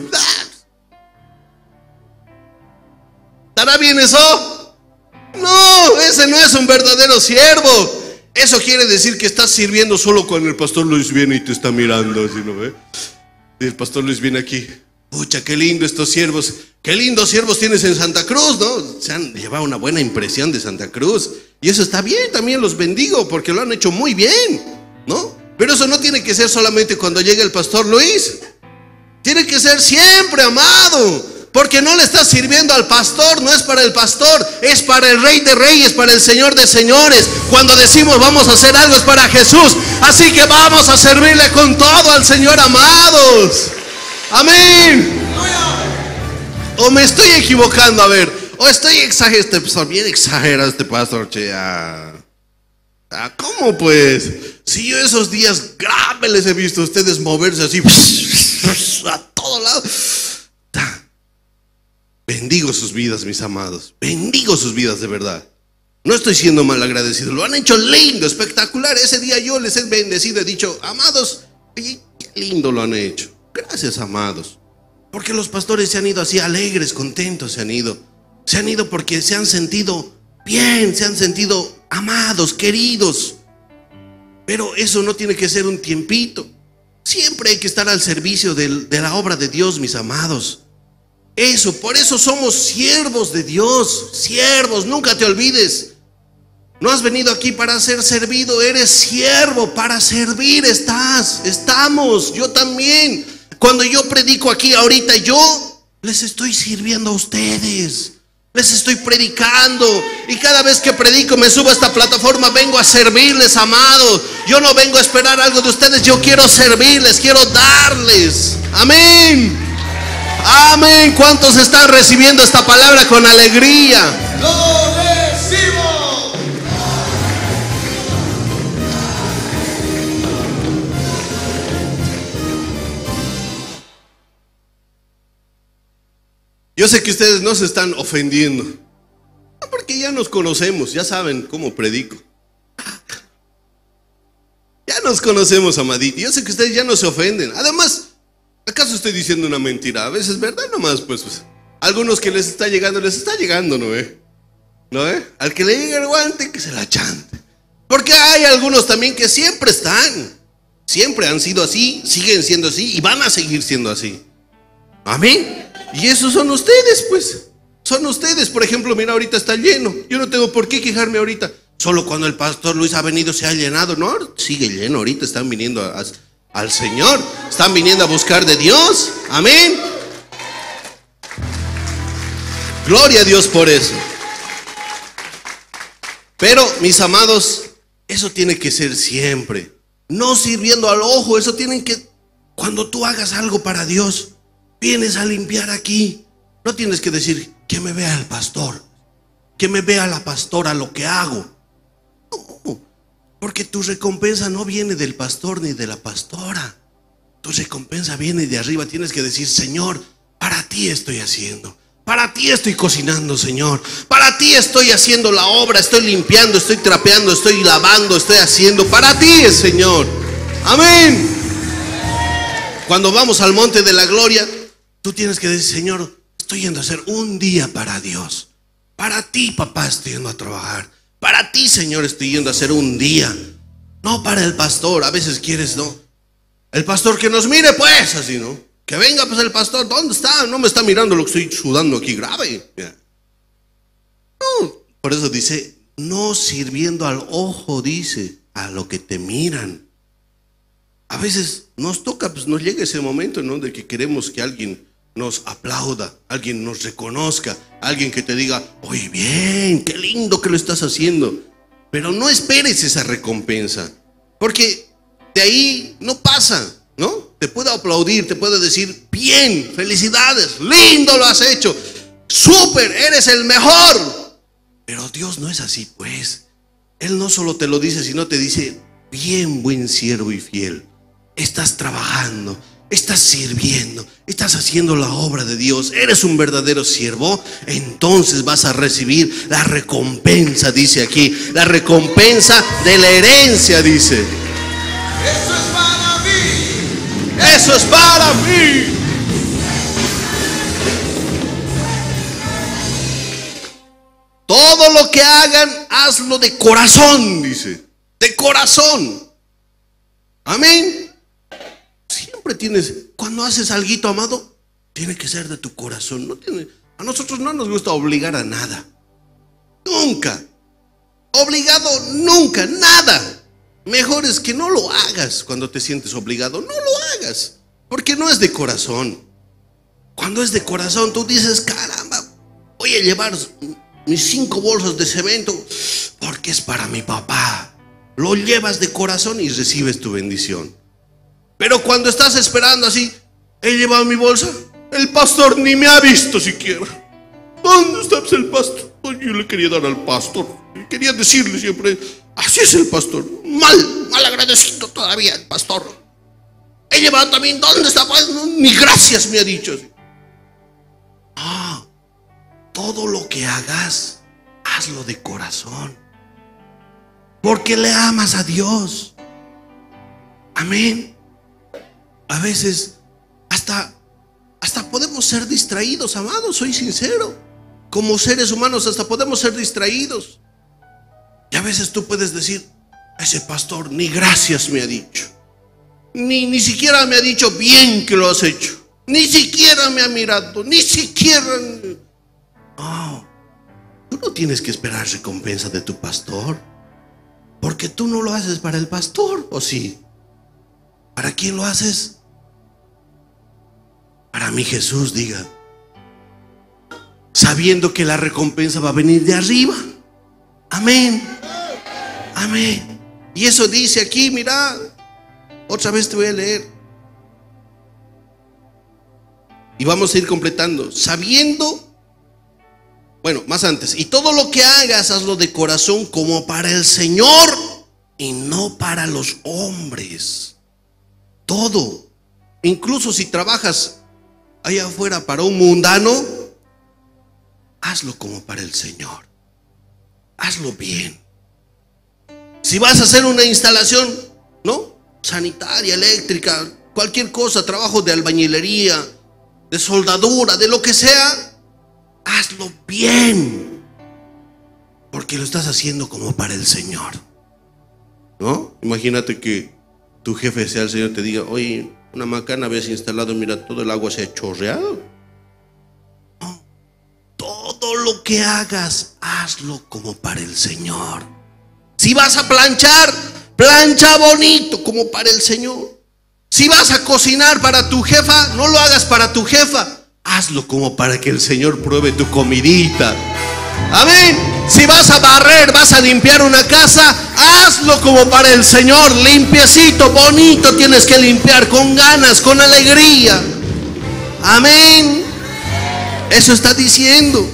¿Estará bien eso? No, ese no es un verdadero siervo. Eso quiere decir que estás sirviendo solo cuando el pastor Luis viene y te está mirando, así, ¿no ve? Y el pastor Luis viene aquí. Pucha, qué lindo estos siervos. Qué lindos siervos tienes en Santa Cruz, ¿no? Se han llevado una buena impresión de Santa Cruz. Y eso está bien, también los bendigo porque lo han hecho muy bien, ¿no? Pero eso no tiene que ser solamente cuando llegue el pastor Luis. Tiene que ser siempre, amado. Porque no le estás sirviendo al pastor, no es para el pastor, es para el Rey de Reyes, para el Señor de Señores. Cuando decimos vamos a hacer algo es para Jesús. Así que vamos a servirle con todo al Señor, amados. Amén. O me estoy equivocando, a ver, o estoy exagerando, este pastor, bien exagerado este pastor, che. Ah, ah, ¿cómo pues? Si yo esos días graves les he visto a ustedes moverse así a todo lado. Bendigo sus vidas, mis amados. Bendigo sus vidas de verdad. No estoy siendo mal agradecido. Lo han hecho lindo, espectacular. Ese día yo les he bendecido. He dicho, amados, qué lindo lo han hecho. Gracias, amados. Porque los pastores se han ido así alegres, contentos se han ido. Se han ido porque se han sentido bien, se han sentido amados, queridos. Pero eso no tiene que ser un tiempito. Siempre hay que estar al servicio de, de la obra de Dios, mis amados. Eso, por eso somos siervos de Dios. Siervos, nunca te olvides. No has venido aquí para ser servido, eres siervo, para servir estás, estamos, yo también. Cuando yo predico aquí ahorita, yo les estoy sirviendo a ustedes. Les estoy predicando. Y cada vez que predico me subo a esta plataforma, vengo a servirles, amados. Yo no vengo a esperar algo de ustedes, yo quiero servirles, quiero darles. Amén. Amén. ¿Cuántos están recibiendo esta palabra con alegría? ¡Lo recibo! Yo sé que ustedes no se están ofendiendo. ¿Por Porque ya nos conocemos, ya saben cómo predico. Ya nos conocemos, amadito. Yo sé que ustedes ya no se ofenden. Además, ¿acaso estoy diciendo una mentira? A veces, ¿verdad? Nomás, pues, pues algunos que les está llegando, les está llegando, ¿no eh? ¿No eh? Al que le llegue el guante, que se la chante. Porque hay algunos también que siempre están. Siempre han sido así, siguen siendo así y van a seguir siendo así. Amén. Y esos son ustedes, pues. Son ustedes. Por ejemplo, mira, ahorita está lleno. Yo no tengo por qué quejarme ahorita. Solo cuando el pastor Luis ha venido se ha llenado. No, sigue lleno. Ahorita están viniendo a, a, al Señor. Están viniendo a buscar de Dios. Amén. Gloria a Dios por eso. Pero, mis amados, eso tiene que ser siempre. No sirviendo al ojo. Eso tienen que, cuando tú hagas algo para Dios, vienes a limpiar aquí. No tienes que decir que me vea el pastor, que me vea la pastora lo que hago. No, porque tu recompensa no viene del pastor ni de la pastora. Tu recompensa viene de arriba. Tienes que decir: Señor, para ti estoy haciendo. Para ti estoy cocinando, Señor. Para ti estoy haciendo la obra. Estoy limpiando, estoy trapeando, estoy lavando, estoy haciendo. Para ti es, Señor. Amén. Cuando vamos al monte de la gloria, tú tienes que decir: Señor, estoy yendo a hacer un día para Dios. Para ti, papá, estoy yendo a trabajar. Para ti, Señor, estoy yendo a hacer un día. No para el pastor. A veces quieres, ¿no? El pastor que nos mire, pues, así, ¿no? Que venga, pues, el pastor. ¿Dónde está? No me está mirando lo que estoy sudando aquí grave. No, por eso dice: no sirviendo al ojo, dice, a lo que te miran. A veces nos toca, pues nos llega ese momento, ¿no? De que queremos que alguien nos aplauda, alguien nos reconozca, alguien que te diga: oye, bien, qué lindo que lo estás haciendo. Pero no esperes esa recompensa, porque de ahí no pasa, ¿no? Te puede aplaudir, te puede decir: bien, felicidades, lindo lo has hecho, súper, eres el mejor. Pero Dios no es así, pues. Él no solo te lo dice, sino te dice: bien, buen siervo y fiel. Estás trabajando, estás sirviendo, estás haciendo la obra de Dios, eres un verdadero siervo. Entonces vas a recibir la recompensa, dice aquí, la recompensa de la herencia, dice. Eso es para mí. Eso es para mí. Todo lo que hagan, hazlo de corazón, dice. De corazón. Amén. Siempre tienes, cuando haces alguito, amado, tiene que ser de tu corazón. No tiene, a nosotros no nos gusta obligar a nada. Nunca. Obligado, nunca, nada. Mejor es que no lo hagas cuando te sientes obligado. No lo hagas, porque no es de corazón. Cuando es de corazón, tú dices: caramba, voy a llevar mis cinco bolsas de cemento porque es para mi papá. Lo llevas de corazón y recibes tu bendición. Pero cuando estás esperando así: he llevado mi bolsa, el pastor ni me ha visto siquiera. ¿Dónde está el pastor? Yo le quería dar al pastor, quería decirle siempre: así es el pastor. Mal, mal agradecido todavía el pastor. He llevado también, ¿dónde está? Ni gracias me ha dicho. Ah, todo lo que hagas, hazlo de corazón, porque le amas a Dios. Amén. A veces hasta, hasta podemos ser distraídos, amados, soy sincero. Como seres humanos hasta podemos ser distraídos. Y a veces tú puedes decir: ese pastor ni gracias me ha dicho, Ni, ni siquiera me ha dicho bien que lo has hecho, ni siquiera me ha mirado, ni siquiera. Oh, tú no tienes que esperar recompensa de tu pastor, porque tú no lo haces para el pastor, ¿o sí? ¿Para quién lo haces? Para mi Jesús, diga, sabiendo que la recompensa va a venir de arriba. Amén. Amén. Y eso dice aquí, mira, otra vez te voy a leer. Y vamos a ir completando. Sabiendo, bueno, más antes. Y todo lo que hagas, hazlo de corazón como para el Señor y no para los hombres. Todo. Incluso si trabajas allá afuera para un mundano, hazlo como para el Señor. hazlo bien. Si vas a hacer una instalación, ¿no?, sanitaria, eléctrica, cualquier cosa, trabajo de albañilería, de soldadura, de lo que sea, hazlo bien, porque lo estás haciendo como para el Señor, ¿no? Imagínate que tu jefe sea el Señor, te diga: oye, una macana habías instalado, mira, todo el agua se ha chorreado. No, todo lo que hagas, hazlo como para el Señor. Si vas a planchar, plancha bonito como para el Señor. Si vas a cocinar para tu jefa, no lo hagas para tu jefa, hazlo como para que el Señor pruebe tu comidita. Amén. Si vas a barrer, vas a limpiar una casa, hazlo como para el Señor, limpiecito, bonito. Tienes que limpiar con ganas, con alegría. Amén. Eso está diciendo.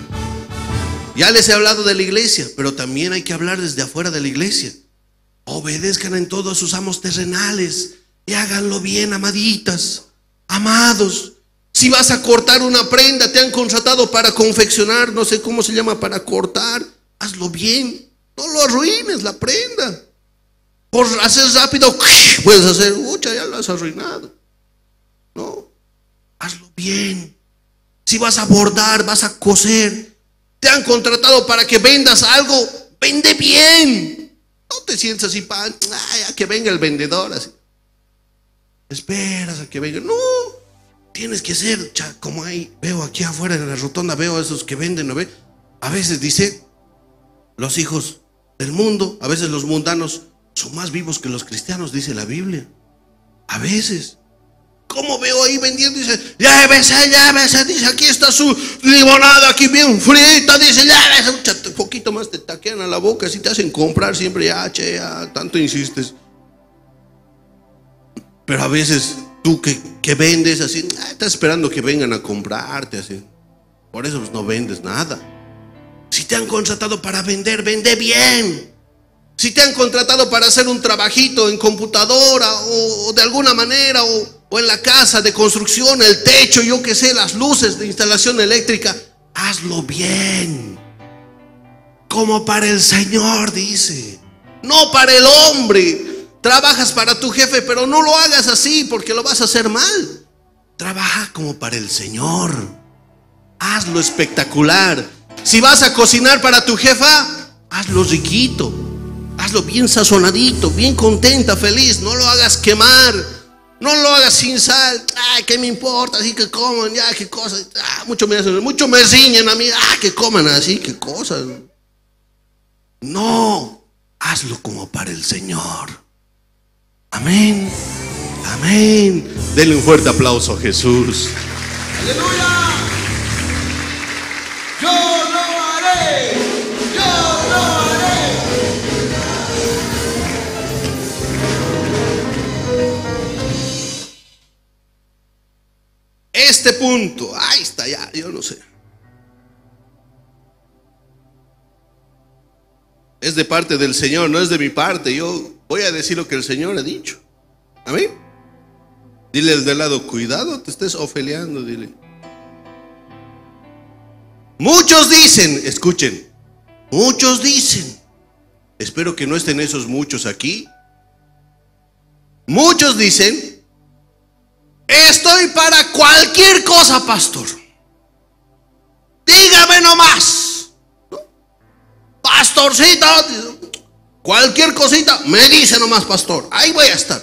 Ya les he hablado de la iglesia, pero también hay que hablar desde afuera de la iglesia. Obedezcan en todo a sus amos terrenales y háganlo bien, amaditas, amados. Si vas a cortar una prenda, te han contratado para confeccionar, no sé cómo se llama, para cortar, hazlo bien. No lo arruines la prenda. Por hacer rápido, puedes hacer, mucha, ya lo has arruinado. No, hazlo bien. Si vas a bordar, vas a coser, te han contratado para que vendas algo, vende bien. No te sientas así, para a que venga el vendedor, así. Esperas a que venga. No, tienes que ser, como hay, veo aquí afuera en la rotonda, veo a esos que venden, ¿no ve? A veces dice, los hijos del mundo, a veces los mundanos son más vivos que los cristianos, dice la Biblia. A veces. ¿Cómo veo ahí vendiendo? Dice, llévese, llévese, dice, aquí está su limonada, aquí bien frita, dice, llévese, un poquito más te taquean a la boca, así te hacen comprar siempre, ya, che, ya, tanto insistes. Pero a veces tú que, que vendes así, ah, estás esperando que vengan a comprarte, así. Por eso pues no vendes nada. Si te han contratado para vender, vende bien. Si te han contratado para hacer un trabajito en computadora o, o de alguna manera, o, o en la casa de construcción, el techo, yo qué sé, las luces de instalación eléctrica, hazlo bien, como para el Señor, dice, no para el hombre. Trabajas para tu jefe, pero no lo hagas así porque lo vas a hacer mal. Trabaja como para el Señor. Hazlo espectacular. Si vas a cocinar para tu jefa, hazlo riquito. Hazlo bien sazonadito, bien contenta, feliz. No lo hagas quemar. No lo hagas sin sal. Ay, ¿qué me importa? Así que coman, ya, qué cosas. Ah, mucho me hacen, mucho me riñen a mí. Ah, que coman así, qué cosas. No, hazlo como para el Señor. Amén. Amén. Denle un fuerte aplauso a Jesús. Aleluya. Yo lo haré. Yo lo haré. Este punto, ahí está ya, yo no sé. Es de parte del Señor, no es de mi parte. Yo voy a decir lo que el Señor ha dicho. Amén. Dile al de lado, cuidado, te estés ofeleando, dile. Muchos dicen, escuchen, muchos dicen, espero que no estén esos muchos aquí. Muchos dicen, estoy para cualquier cosa, pastor. Dígame nomás. Pastorcito, cualquier cosita, me dice nomás, pastor, ahí voy a estar.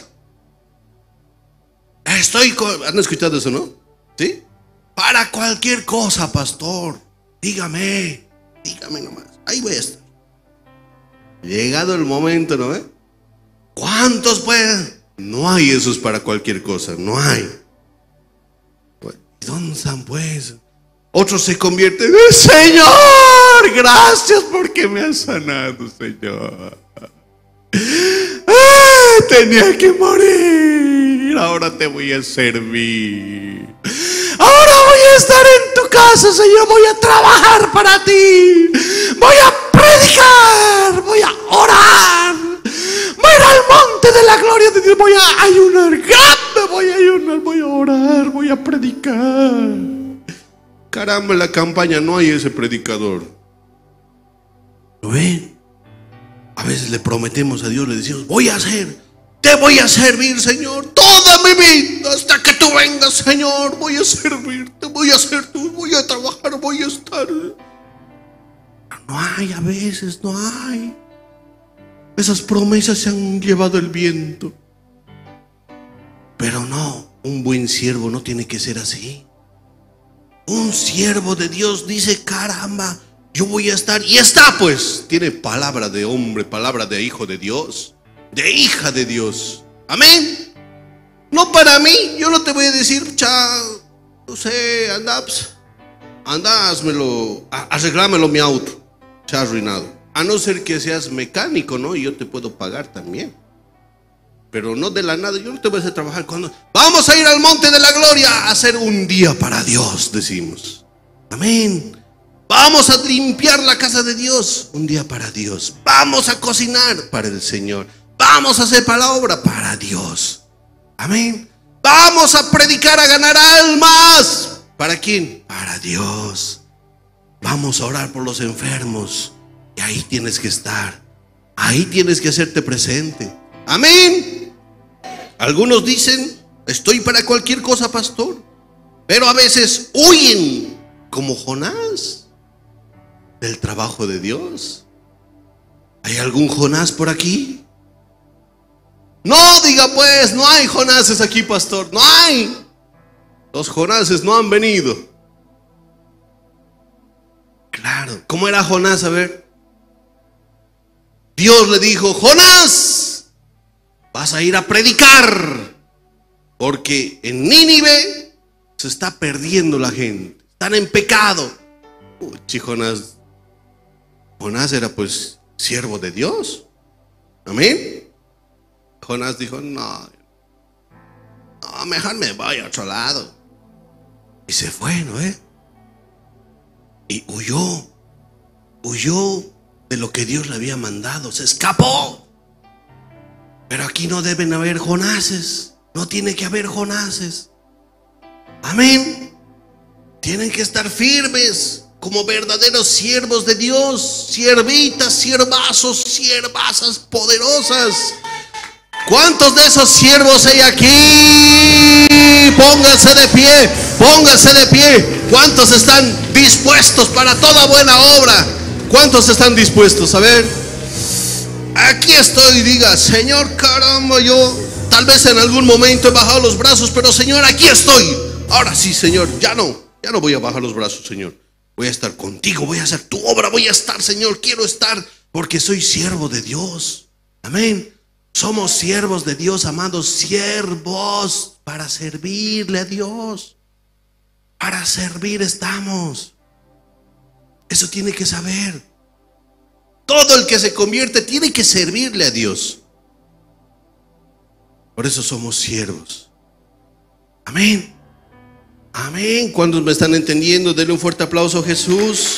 Estoy, ¿han escuchado eso, no? ¿Sí? Para cualquier cosa, pastor, dígame, dígame nomás, ahí voy a estar. Llegado el momento, ¿no? ¿Eh? ¿Cuántos pueden? No hay esos para cualquier cosa, no hay. ¿Dónde están pues? Otros se convierten, Señor, gracias porque me has sanado, Señor. Ah, tenía que morir, ahora te voy a servir. Ahora voy a estar en tu casa, Señor, voy a trabajar para ti. Voy a predicar, voy a orar. Voy a ir al monte de la gloria de Dios, voy a ayunar, grande, voy a ayunar, voy a orar, voy a predicar. Caramba, en la campaña no hay ese predicador. ¿Lo ven? A veces le prometemos a Dios, le decimos, voy a hacer, te voy a servir, Señor, toda mi vida, hasta que tú vengas, Señor, voy a servirte, voy a hacer tú, voy a trabajar, voy a estar. No hay, a veces no hay. Esas promesas se han llevado el viento. Pero no, un buen siervo no tiene que ser así. Un siervo de Dios dice, caramba, yo voy a estar, y está pues. Tiene palabra de hombre, palabra de hijo de Dios, de hija de Dios. Amén. No para mí, yo no te voy a decir, cha, no sé, anda, anda, házmelo, arreglámelo mi auto. Se ha arruinado. A no ser que seas mecánico, ¿no? Y yo te puedo pagar también. Pero no de la nada, yo no te voy a hacer trabajar cuando vamos a ir al monte de la gloria a hacer un día para Dios, decimos. Amén. Vamos a limpiar la casa de Dios, un día para Dios. Vamos a cocinar para el Señor. Vamos a hacer para la obra para Dios. Amén. Vamos a predicar, a ganar almas. ¿Para quién? Para Dios. Vamos a orar por los enfermos. Y ahí tienes que estar. Ahí tienes que hacerte presente. Amén. Algunos dicen, estoy para cualquier cosa, pastor. Pero a veces huyen, como Jonás, del trabajo de Dios. ¿Hay algún Jonás por aquí? No, diga pues, no hay Jonases aquí, pastor. No hay. Los Jonases no han venido. Claro, ¿cómo era Jonás? A ver. Dios le dijo, Jonás, vas a ir a predicar, porque en Nínive se está perdiendo la gente, están en pecado. Uy, Jonás, Jonás era pues siervo de Dios. Amén. Jonás dijo, no, no, mejor me voy a otro lado. Y se fue, ¿no? ¿Eh? Y huyó, huyó de lo que Dios le había mandado, se escapó. Pero aquí no deben haber Jonases, no tiene que haber Jonases. Amén. Tienen que estar firmes como verdaderos siervos de Dios, siervitas, siervazos, siervazas poderosas. ¿Cuántos de esos siervos hay aquí? Pónganse de pie, pónganse de pie. ¿Cuántos están dispuestos para toda buena obra? ¿Cuántos están dispuestos? A ver, aquí estoy, diga, Señor, caramba, yo tal vez en algún momento he bajado los brazos, pero Señor, aquí estoy. Ahora sí, Señor, ya no, ya no voy a bajar los brazos, Señor. Voy a estar contigo, voy a hacer tu obra, voy a estar, Señor, quiero estar, porque soy siervo de Dios. Amén. Somos siervos de Dios, amados, siervos para servirle a Dios. Para servir estamos. Eso tiene que saber. Todo el que se convierte tiene que servirle a Dios. Por eso somos siervos. Amén. Amén. ¿Cuántos me están entendiendo? Denle un fuerte aplauso a Jesús.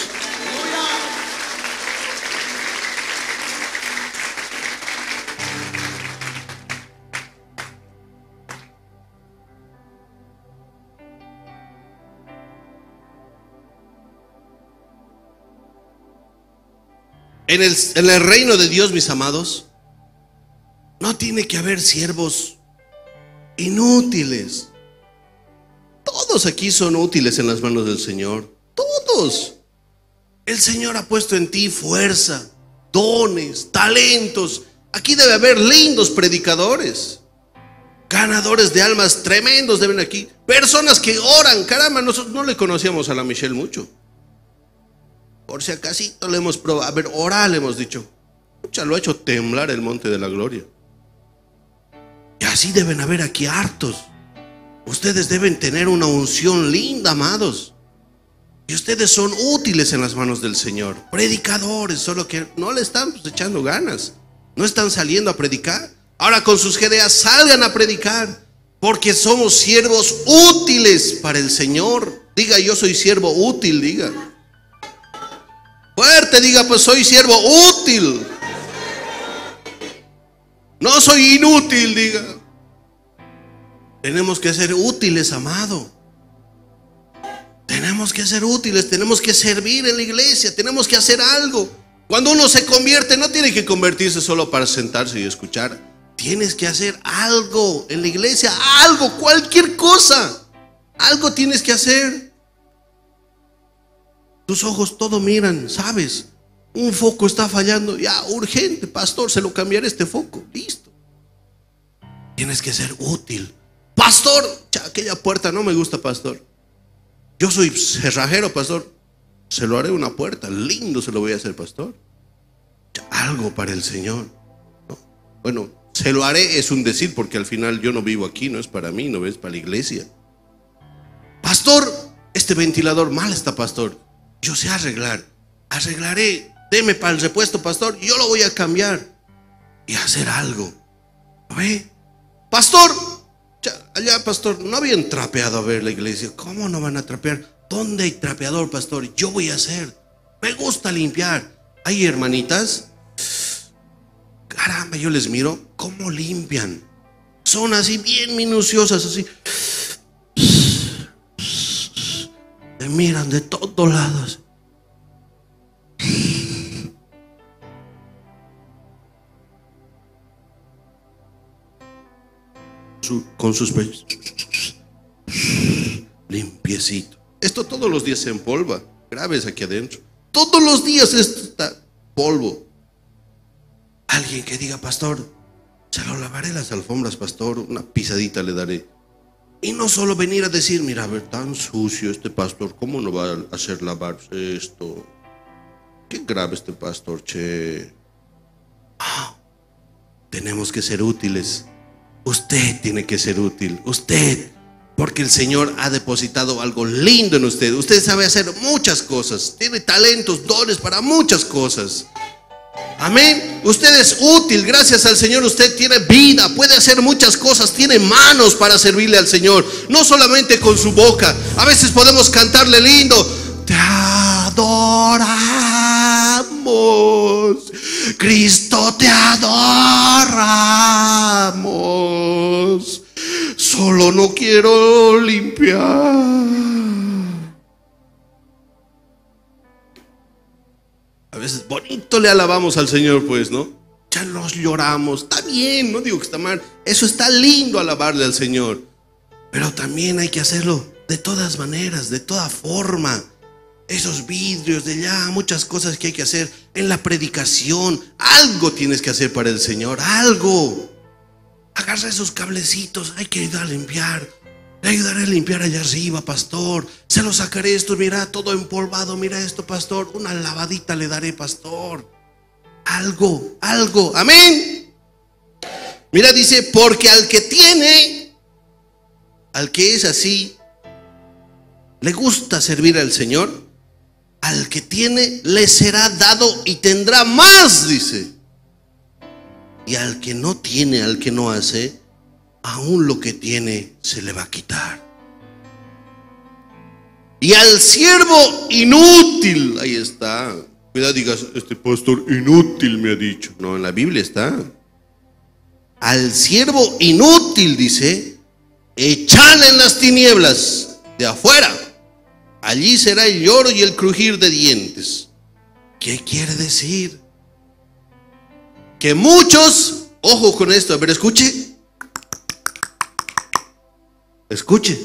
En el, en el reino de Dios, mis amados, no tiene que haber siervos inútiles. Todos aquí son útiles en las manos del Señor. Todos. El Señor ha puesto en ti fuerza, dones, talentos. Aquí debe haber lindos predicadores, ganadores de almas tremendos deben aquí. Personas que oran. Caramba, nosotros no le conocíamos a la Michelle mucho. Por si acasito le hemos probado. A ver, orar le hemos dicho. Mucha lo ha hecho temblar el monte de la gloria. Y así deben haber aquí hartos. Ustedes deben tener una unción linda, amados. Y ustedes son útiles en las manos del Señor. Predicadores, solo que no le están pues, echando ganas. No están saliendo a predicar. Ahora con sus G D A salgan a predicar. Porque somos siervos útiles para el Señor. Diga, yo soy siervo útil, diga. Fuerte, diga, pues soy siervo útil. No soy inútil, diga. Tenemos que ser útiles, amado. Tenemos que ser útiles, tenemos que servir en la iglesia, tenemos que hacer algo. Cuando uno se convierte, no tiene que convertirse solo para sentarse y escuchar. Tienes que hacer algo en la iglesia, algo, cualquier cosa. Algo tienes que hacer. Tus ojos todo miran, ¿sabes? Un foco está fallando, ya, urgente, pastor, se lo cambiaré este foco, listo. Tienes que ser útil. Pastor, ya, aquella puerta no me gusta, pastor. Yo soy cerrajero, pastor. Se lo haré una puerta, lindo se lo voy a hacer, pastor. Ya, algo para el Señor, ¿no? Bueno, se lo haré es un decir, porque al final yo no vivo aquí, no es para mí, no es para la iglesia. Pastor, este ventilador mal está, pastor. Yo sé arreglar, arreglaré. Deme para el repuesto, pastor, yo lo voy a cambiar y hacer algo. ¿Ve? Pastor, ya, allá, pastor, no habían trapeado a ver la iglesia. ¿Cómo no van a trapear? ¿Dónde hay trapeador, pastor? Yo voy a hacer. Me gusta limpiar. Hay hermanitas, caramba, yo les miro cómo limpian. Son así bien minuciosas, así. Se miran de todos lados. Con sus pechos limpiecito. Esto todos los días se empolva. Graves aquí adentro. Todos los días esto está polvo. Alguien que diga, pastor, se lo lavaré las alfombras, pastor, una pisadita le daré. Y no solo venir a decir, mira, a ver, tan sucio este pastor, ¿cómo no va a hacer lavarse esto? Qué grave este pastor, che. Oh, tenemos que ser útiles. Usted tiene que ser útil, usted, porque el Señor ha depositado algo lindo en usted. Usted sabe hacer muchas cosas, tiene talentos, dones para muchas cosas. Amén. Usted es útil, gracias al Señor. Usted tiene vida, puede hacer muchas cosas, tiene manos para servirle al Señor, no solamente con su boca. A veces podemos cantarle lindo: te adoramos, Cristo, te adoramos. Solo no quiero limpiar. A veces bonito le alabamos al Señor, pues, ¿no? Ya nos lloramos, está bien, no digo que está mal. Eso está lindo, alabarle al Señor. Pero también hay que hacerlo de todas maneras, de toda forma. Esos vidrios de allá, muchas cosas que hay que hacer en la predicación. Algo tienes que hacer para el Señor, algo. Agarra esos cablecitos, hay que ayudar a limpiar. Le ayudaré a limpiar allá arriba, pastor. Se lo sacaré esto, mira, todo empolvado. Mira esto, pastor, una lavadita le daré, pastor. Algo, algo, amén. Mira, dice, porque al que tiene, al que es así, le gusta servir al Señor, al que tiene le será dado y tendrá más, dice. Y al que no tiene, al que no hace, aún lo que tiene se le va a quitar. Y al siervo inútil, ahí está. Cuidado, digas, este pastor inútil me ha dicho. No, en la Biblia está. Al siervo inútil, dice, echale en las tinieblas de afuera. Allí será el lloro y el crujir de dientes. ¿Qué quiere decir? Que muchos, ojo con esto, a ver, escuche. Escuche.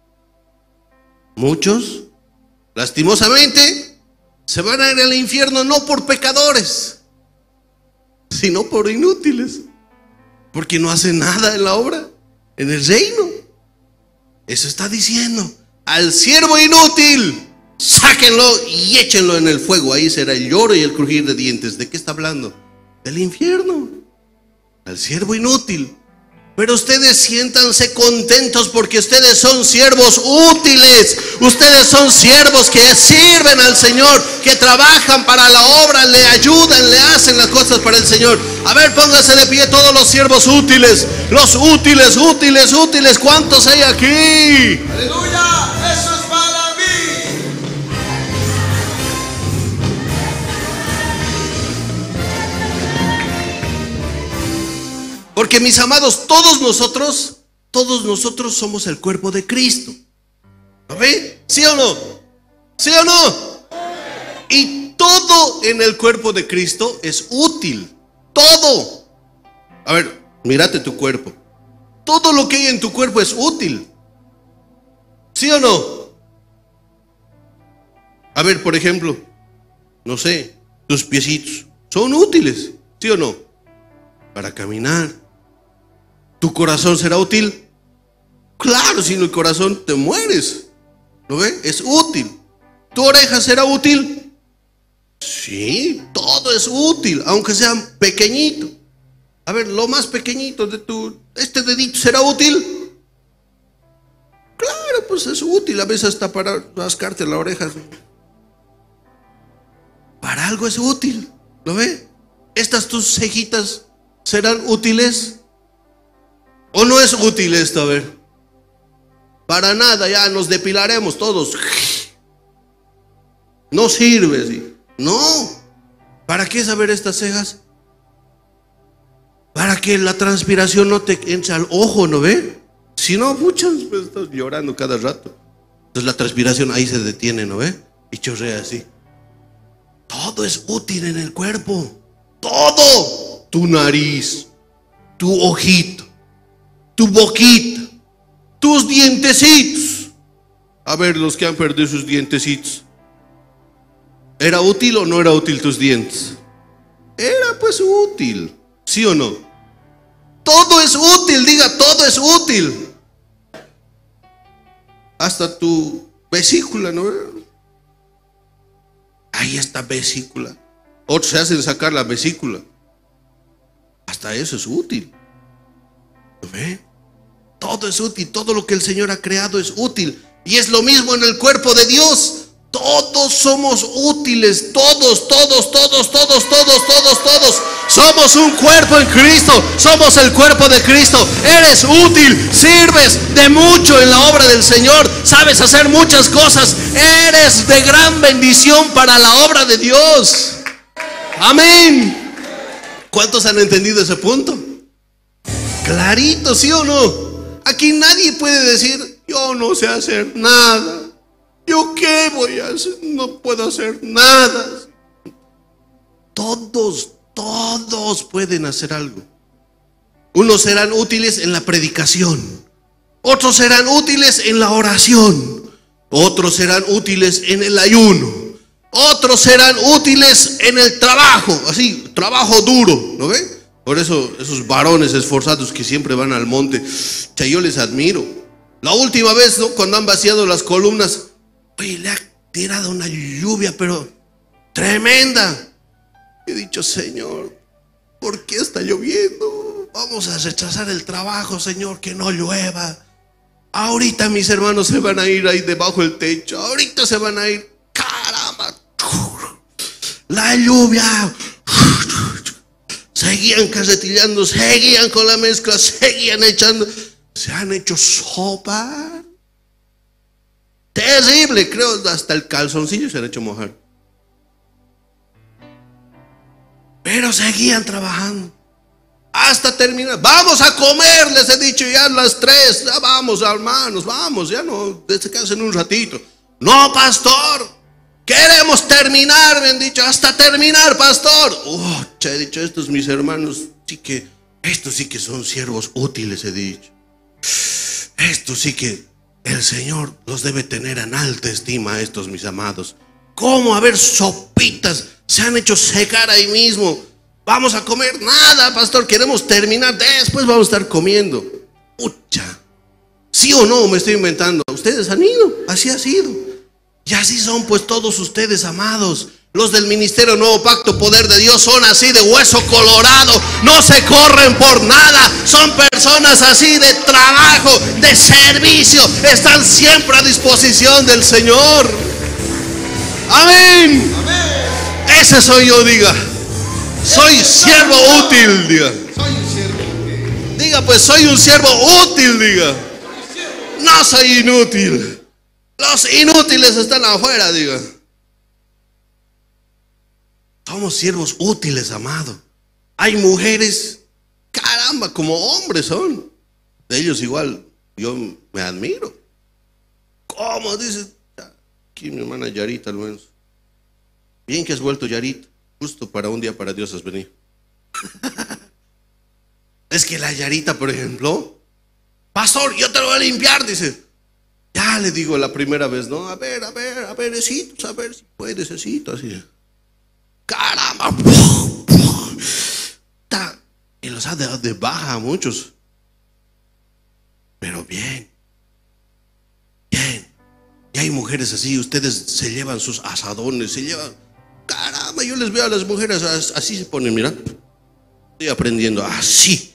Muchos, lastimosamente, se van a ir al infierno no por pecadores, sino por inútiles, porque no hacen nada en la obra, en el reino. Eso está diciendo. Al siervo inútil, sáquenlo y échenlo en el fuego. Ahí será el lloro y el crujir de dientes. ¿De qué está hablando? Del infierno. Al siervo inútil. Pero ustedes siéntanse contentos porque ustedes son siervos útiles. Ustedes son siervos que sirven al Señor, que trabajan para la obra, le ayudan, le hacen las cosas para el Señor. A ver, pónganse de pie todos los siervos útiles. Los útiles, útiles, útiles. ¿Cuántos hay aquí? Aleluya, eso es para mí. Porque, mis amados, todos nosotros, todos nosotros somos el cuerpo de Cristo. ¿Lo ven? ¿Sí o no? ¿Sí o no? Y todo en el cuerpo de Cristo es útil. Todo. A ver, mírate tu cuerpo. Todo lo que hay en tu cuerpo es útil. ¿Sí o no? A ver, por ejemplo, no sé, tus piecitos son útiles, ¿sí o no? Para caminar. ¿Tu corazón será útil? Claro, sin el corazón te mueres. ¿Lo ves? Es útil. ¿Tu oreja será útil? Sí, todo es útil, aunque sea pequeñito. A ver, lo más pequeñito de tu, este dedito, ¿será útil? Claro, pues es útil, a veces hasta para rascarte la oreja. Para algo es útil, ¿lo ve? ¿Estas tus cejitas serán útiles? ¿O no es útil esto? A ver, para nada, ya nos depilaremos todos. No sirve, ¿sí? No. ¿Para qué saber estas cejas? Para que la transpiración no te entre al ojo, ¿no ve? Si no, muchas pues, estás llorando cada rato. Entonces la transpiración ahí se detiene, ¿no ve? Y chorrea así. Todo es útil en el cuerpo. Todo. Tu nariz, tu ojito, tu boquita, tus dientecitos. A ver, los que han perdido sus dientecitos, ¿era útil o no era útil tus dientes? Era pues útil, ¿sí o no? Todo es útil, diga, todo es útil. Hasta tu vesícula, ¿no? Ahí está vesícula. Otros se hacen sacar la vesícula. Hasta eso es útil. ¿Lo ve? Todo es útil, todo lo que el Señor ha creado es útil. Y es lo mismo en el cuerpo de Dios. Todos somos útiles, todos, todos, todos, todos, todos, todos, todos. Somos un cuerpo en Cristo, somos el cuerpo de Cristo. Eres útil, sirves de mucho en la obra del Señor, sabes hacer muchas cosas. Eres de gran bendición para la obra de Dios. Amén. ¿Cuántos han entendido ese punto? Clarito, ¿sí o no? Aquí nadie puede decir, yo no sé hacer nada. ¿Yo qué voy a hacer? No puedo hacer nada. Todos, todos pueden hacer algo. Unos serán útiles en la predicación, otros serán útiles en la oración, otros serán útiles en el ayuno, otros serán útiles en el trabajo, así, trabajo duro, ¿no ven? Por eso esos varones esforzados que siempre van al monte, que yo les admiro. La última vez, ¿no?, cuando han vaciado las columnas, oye, le ha tirado una lluvia, pero tremenda. He dicho, Señor, ¿por qué está lloviendo? Vamos a rechazar el trabajo, Señor, que no llueva. Ahorita mis hermanos se van a ir ahí debajo del techo. Ahorita se van a ir. Caramba. La lluvia. Seguían carretillando, seguían con la mezcla, seguían echando. Se han hecho sopa. Terrible, creo, hasta el calzoncillo se han hecho mojar. Pero seguían trabajando hasta terminar. Vamos a comer, les he dicho ya a las tres. Ya vamos, hermanos, vamos, ya no, descansen en un ratito. No, pastor, queremos terminar, me han dicho, hasta terminar, pastor. Oh, he dicho, estos mis hermanos, sí que, estos sí que son siervos útiles, he dicho. Estos sí que el Señor los debe tener en alta estima a estos mis amados. ¿Cómo? A ver, sopitas se han hecho secar ahí mismo. Vamos a comer. Nada, pastor, queremos terminar. Después vamos a estar comiendo. Pucha. ¿Sí o no? Me estoy inventando. Ustedes han ido. Así ha sido. Y así son pues todos ustedes, amados. Los del Ministerio Nuevo Pacto Poder de Dios son así de hueso colorado. No se corren por nada. Son personas así de trabajo, de servicio. Están siempre a disposición del Señor. Amén. Amén. Ese soy yo, diga. Soy siervo útil, diga. Soy un siervo útil. Diga pues, soy un siervo útil, diga. No soy inútil. Los inútiles están afuera, diga. Somos siervos útiles, amado. Hay mujeres, caramba, como hombres son. De ellos igual, yo me admiro. ¿Cómo? Dice, aquí mi hermana Yarita al menos. Bien que has vuelto, Yarita. Justo para un día para Dios has venido. Es que la Yarita, por ejemplo, pastor, yo te lo voy a limpiar, dice. Ya le digo la primera vez, ¿no? A ver, a ver, a ver, necesito, a ver si puedes, necesito, así. Caramba. Y los ha dado de baja a muchos. Pero bien. Bien. Y hay mujeres así, ustedes se llevan sus asadones, se llevan. Caramba, yo les veo a las mujeres así se ponen, mira. Estoy aprendiendo así.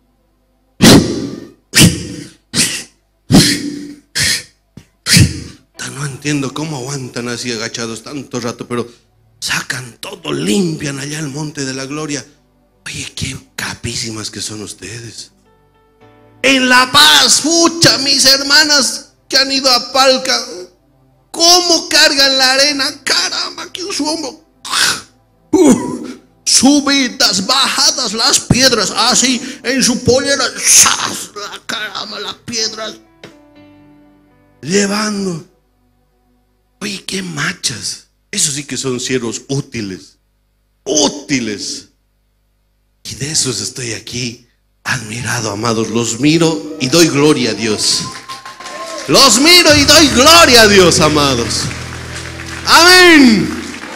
No entiendo cómo aguantan así agachados tanto rato, pero sacan todo, limpian allá el monte de la gloria. Oye, qué capísimas que son ustedes. En La Paz, pucha, mis hermanas que han ido a Palca, ¿cómo cargan la arena? Caramba, que su hombro. Uh, subidas, bajadas las piedras, así en su pollera. ¡Sas! La caramba, las piedras. Llevando. Oye, qué machas. Eso sí que son siervos útiles. Útiles. Y de esos estoy aquí admirado, amados. Los miro y doy gloria a Dios. Los miro y doy gloria a Dios, amados. Amén.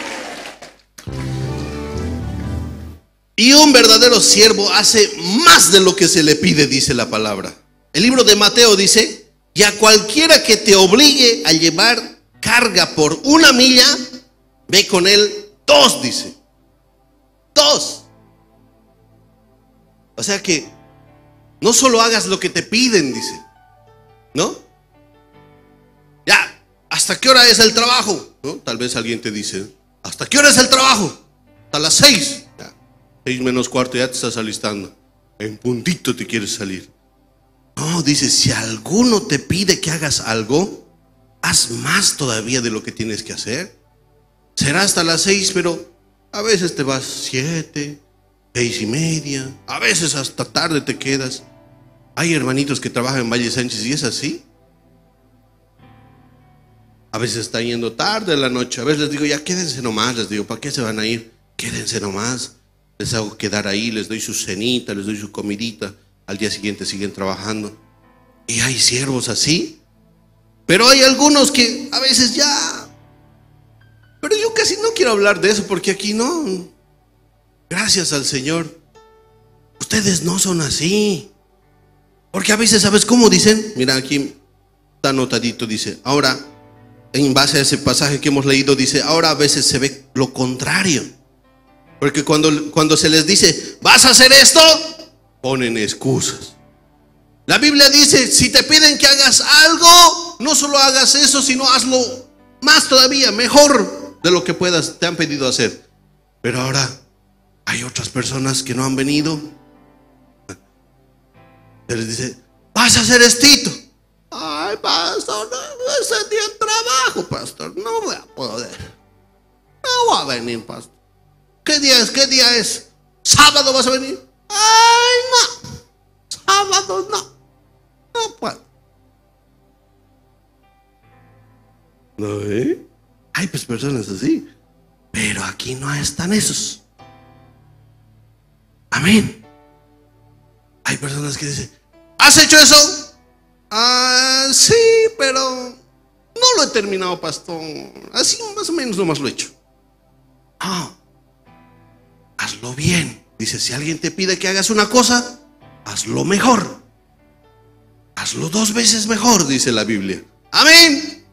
Y un verdadero siervo hace más de lo que se le pide, dice la palabra. El libro de Mateo dice: y a cualquiera que te obligue a llevar carga por una milla, ve con él dos, dice. Dos. O sea que no solo hagas lo que te piden, dice. ¿No? Ya, ¿hasta qué hora es el trabajo? ¿No? Tal vez alguien te dice: ¿hasta qué hora es el trabajo? Hasta las seis. Ya, seis menos cuarto ya te estás alistando. En puntito te quieres salir. No, dice, si alguno te pide que hagas algo, haz más todavía de lo que tienes que hacer. Será hasta las seis, pero a veces te vas siete, seis y media, a veces hasta tarde te quedas. Hay hermanitos que trabajan en Valle Sánchez y es así. A veces están yendo tarde en la noche. A veces les digo, ya quédense nomás. Les digo, ¿para qué se van a ir? Quédense nomás. Les hago quedar ahí, les doy su cenita, les doy su comidita. Al día siguiente siguen trabajando. Y hay siervos así. Pero hay algunos que a veces ya. Pero yo casi no quiero hablar de eso, porque aquí no. Gracias al Señor. Ustedes no son así. Porque a veces, ¿sabes cómo dicen? Mira, aquí está anotadito, dice. Ahora, en base a ese pasaje que hemos leído, dice, ahora a veces se ve lo contrario. Porque cuando, cuando se les dice, ¿vas a hacer esto?, ponen excusas. La Biblia dice, si te piden que hagas algo, no solo hagas eso, sino hazlo más todavía, mejor de lo que puedas, te han pedido hacer. Pero ahora hay otras personas que no han venido. Se les dice, vas a hacer estito. Ay, pastor, no, ese día de trabajo, pastor, no voy a poder. No voy a venir, pastor. ¿Qué día es? ¿Qué día es? ¿Sábado vas a venir? Ay, no. Sábado no. No puedo. ¿No, eh? Hay pues personas así. Pero aquí no están esos. Amén. Hay personas que dicen, ¿has hecho eso? Ah, sí, pero no lo he terminado, pastor. Así más o menos nomás lo he hecho. Ah, hazlo bien. Dice, si alguien te pide que hagas una cosa, hazlo mejor. Hazlo dos veces mejor, dice la Biblia. Amén.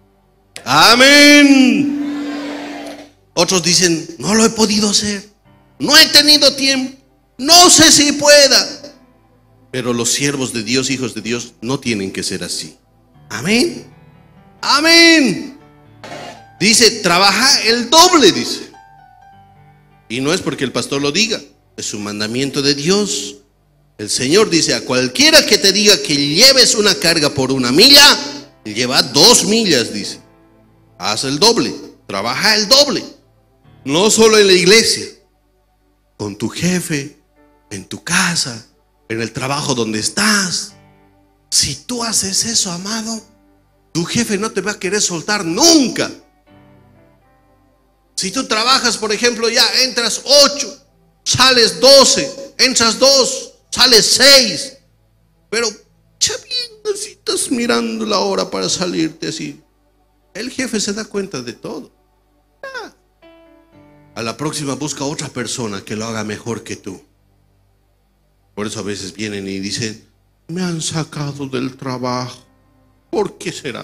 Amén. Otros dicen, no lo he podido hacer. No he tenido tiempo. No sé si pueda. Pero los siervos de Dios, hijos de Dios, no tienen que ser así. Amén. Amén. Dice, trabaja el doble, dice. Y no es porque el pastor lo diga, es un mandamiento de Dios. El Señor dice, a cualquiera que te diga que lleves una carga por una milla, lleva dos millas, dice. Haz el doble, trabaja el doble. No solo en la iglesia, con tu jefe, en tu casa, en el trabajo donde estás. Si tú haces eso, amado, tu jefe no te va a querer soltar nunca. Si tú trabajas, por ejemplo, ya entras ocho, sales doce, entras dos, sales seis, pero ya bien, así estás mirando la hora para salirte así. El jefe se da cuenta de todo. Ah. A la próxima busca otra persona que lo haga mejor que tú. Por eso a veces vienen y dicen: me han sacado del trabajo. ¿Por qué será?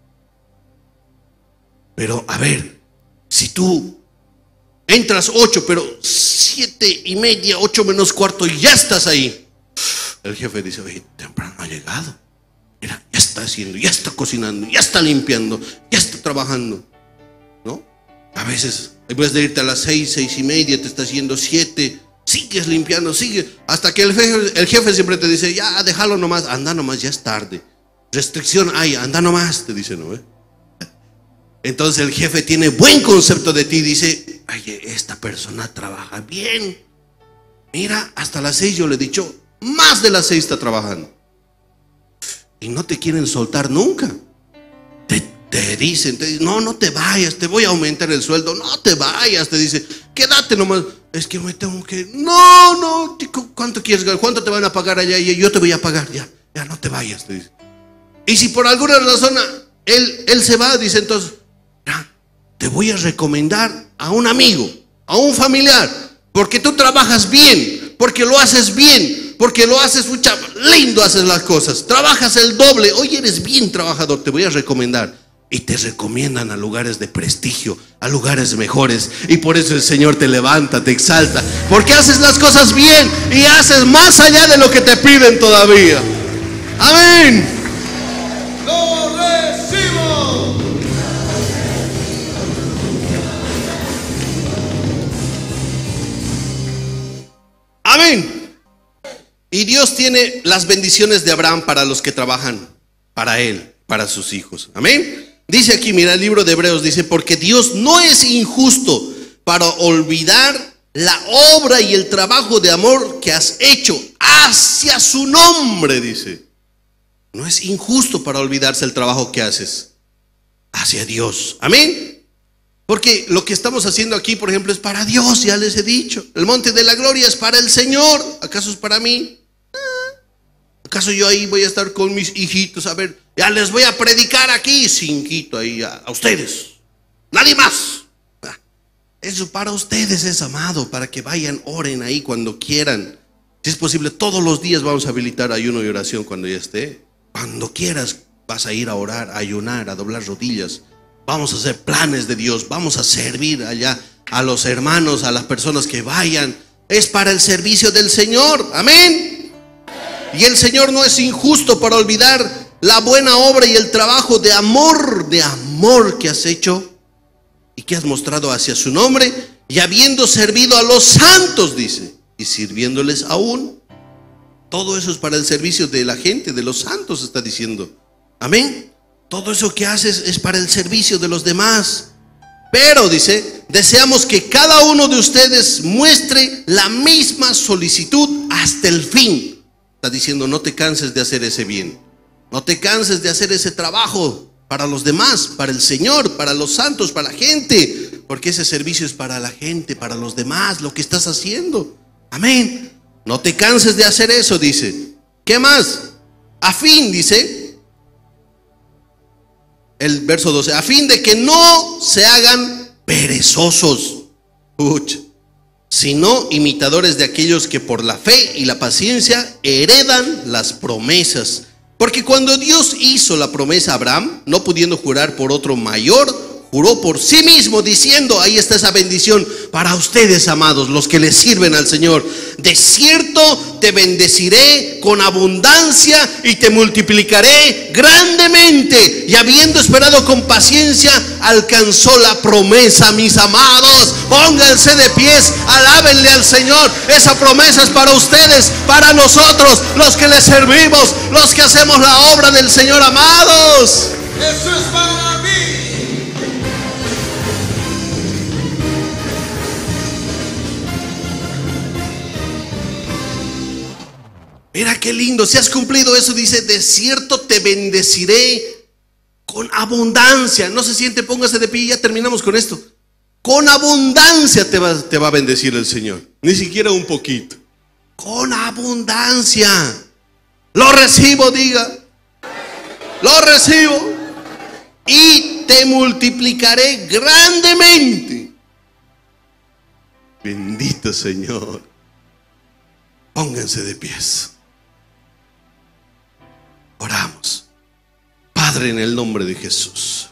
Pero a ver, si tú entras ocho, pero siete y media, ocho menos cuarto, y ya estás ahí. El jefe dice: oye, temprano ha llegado. Mira, ya está haciendo, ya está cocinando, ya está limpiando, ya está trabajando. ¿No? A veces, en vez de irte a las seis, seis y media, te está haciendo siete. Sigues limpiando, sigue. Hasta que el jefe, el jefe siempre te dice: ya, déjalo nomás, anda nomás, ya es tarde. Restricción hay, anda nomás, te dice, ¿no? ¿Eh? Entonces el jefe tiene buen concepto de ti, dice: oye, esta persona trabaja bien. Mira, hasta las seis yo le he dicho, más de las seis está trabajando. Y no te quieren soltar nunca. Te, te dicen, te dicen, no, no te vayas, te voy a aumentar el sueldo. No te vayas, te dice, quédate nomás. Es que me tengo que, no, no, ¿cuánto quieres ganar? ¿Cuánto te van a pagar allá? Y yo te voy a pagar, ya, ya no te vayas, te dice. Y si por alguna razón él, él se va, dice entonces, te voy a recomendar a un amigo, a un familiar, porque tú trabajas bien, porque lo haces bien, porque lo haces mucha, lindo haces las cosas, trabajas el doble, hoy eres bien trabajador, te voy a recomendar. Y te recomiendan a lugares de prestigio, a lugares mejores. Y por eso el Señor te levanta, te exalta, porque haces las cosas bien y haces más allá de lo que te piden todavía. Amén. Lo recibo. Amén. Y Dios tiene las bendiciones de Abraham para los que trabajan para Él, para sus hijos. Amén. Dice aquí, mira el libro de Hebreos, dice: porque Dios no es injusto para olvidar la obra y el trabajo de amor que has hecho hacia su nombre, dice. No es injusto para olvidarse el trabajo que haces hacia Dios. Amén. Porque lo que estamos haciendo aquí, por ejemplo, es para Dios, ya les he dicho. El monte de la gloria es para el Señor. ¿Acaso es para mí? ¿Acaso yo ahí voy a estar con mis hijitos? A ver, ya les voy a predicar aquí, cinquito ahí a, a ustedes. Nadie más. Eso para ustedes es, amado, para que vayan, oren ahí cuando quieran. Si es posible, todos los días vamos a habilitar ayuno y oración cuando ya esté. Cuando quieras vas a ir a orar, a ayunar, a doblar rodillas. Vamos a hacer planes de Dios, vamos a servir allá a los hermanos, a las personas que vayan. Es para el servicio del Señor. Amén. Y el Señor no es injusto para olvidar la buena obra y el trabajo de amor, de amor que has hecho y que has mostrado hacia su nombre, y habiendo servido a los santos, dice, y sirviéndoles aún. Todo eso es para el servicio de la gente, de los santos, está diciendo. Amén. Todo eso que haces es para el servicio de los demás. Pero, dice, deseamos que cada uno de ustedes muestre la misma solicitud hasta el fin. Está diciendo: no te canses de hacer ese bien, no te canses de hacer ese trabajo para los demás, para el Señor, para los santos, para la gente, porque ese servicio es para la gente, para los demás, lo que estás haciendo. Amén. No te canses de hacer eso, dice. ¿Qué más? A fin, dice el verso doce, a fin de que no se hagan perezosos, Uch. sino imitadores de aquellos que por la fe y la paciencia heredan las promesas. Porque cuando Dios hizo la promesa a Abraham, no pudiendo jurar por otro mayor, juró por sí mismo, diciendo, ahí está esa bendición para ustedes, amados, los que le sirven al Señor: de cierto te bendeciré con abundancia y te multiplicaré grandemente. Y habiendo esperado con paciencia, alcanzó la promesa. Mis amados, pónganse de pies, alábenle al Señor. Esa promesa es para ustedes, para nosotros, los que le servimos, los que hacemos la obra del Señor, amados. Eso es para mí. Mira qué lindo, si has cumplido eso, dice: de cierto te bendeciré con abundancia. No se siente, póngase de pie y ya terminamos con esto. Con abundancia te va, te va a bendecir el Señor. Ni siquiera un poquito. Con abundancia. Lo recibo, diga. Lo recibo. Y te multiplicaré grandemente. Bendito Señor. Pónganse de pies. Oramos. Padre, en el nombre de Jesús.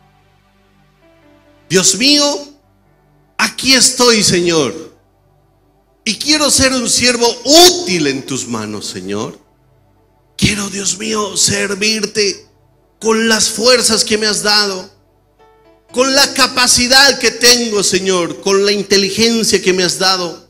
Dios mío, aquí estoy, Señor. Y quiero ser un siervo útil en tus manos, Señor. Quiero, Dios mío, servirte con las fuerzas que me has dado, con la capacidad que tengo, Señor, con la inteligencia que me has dado,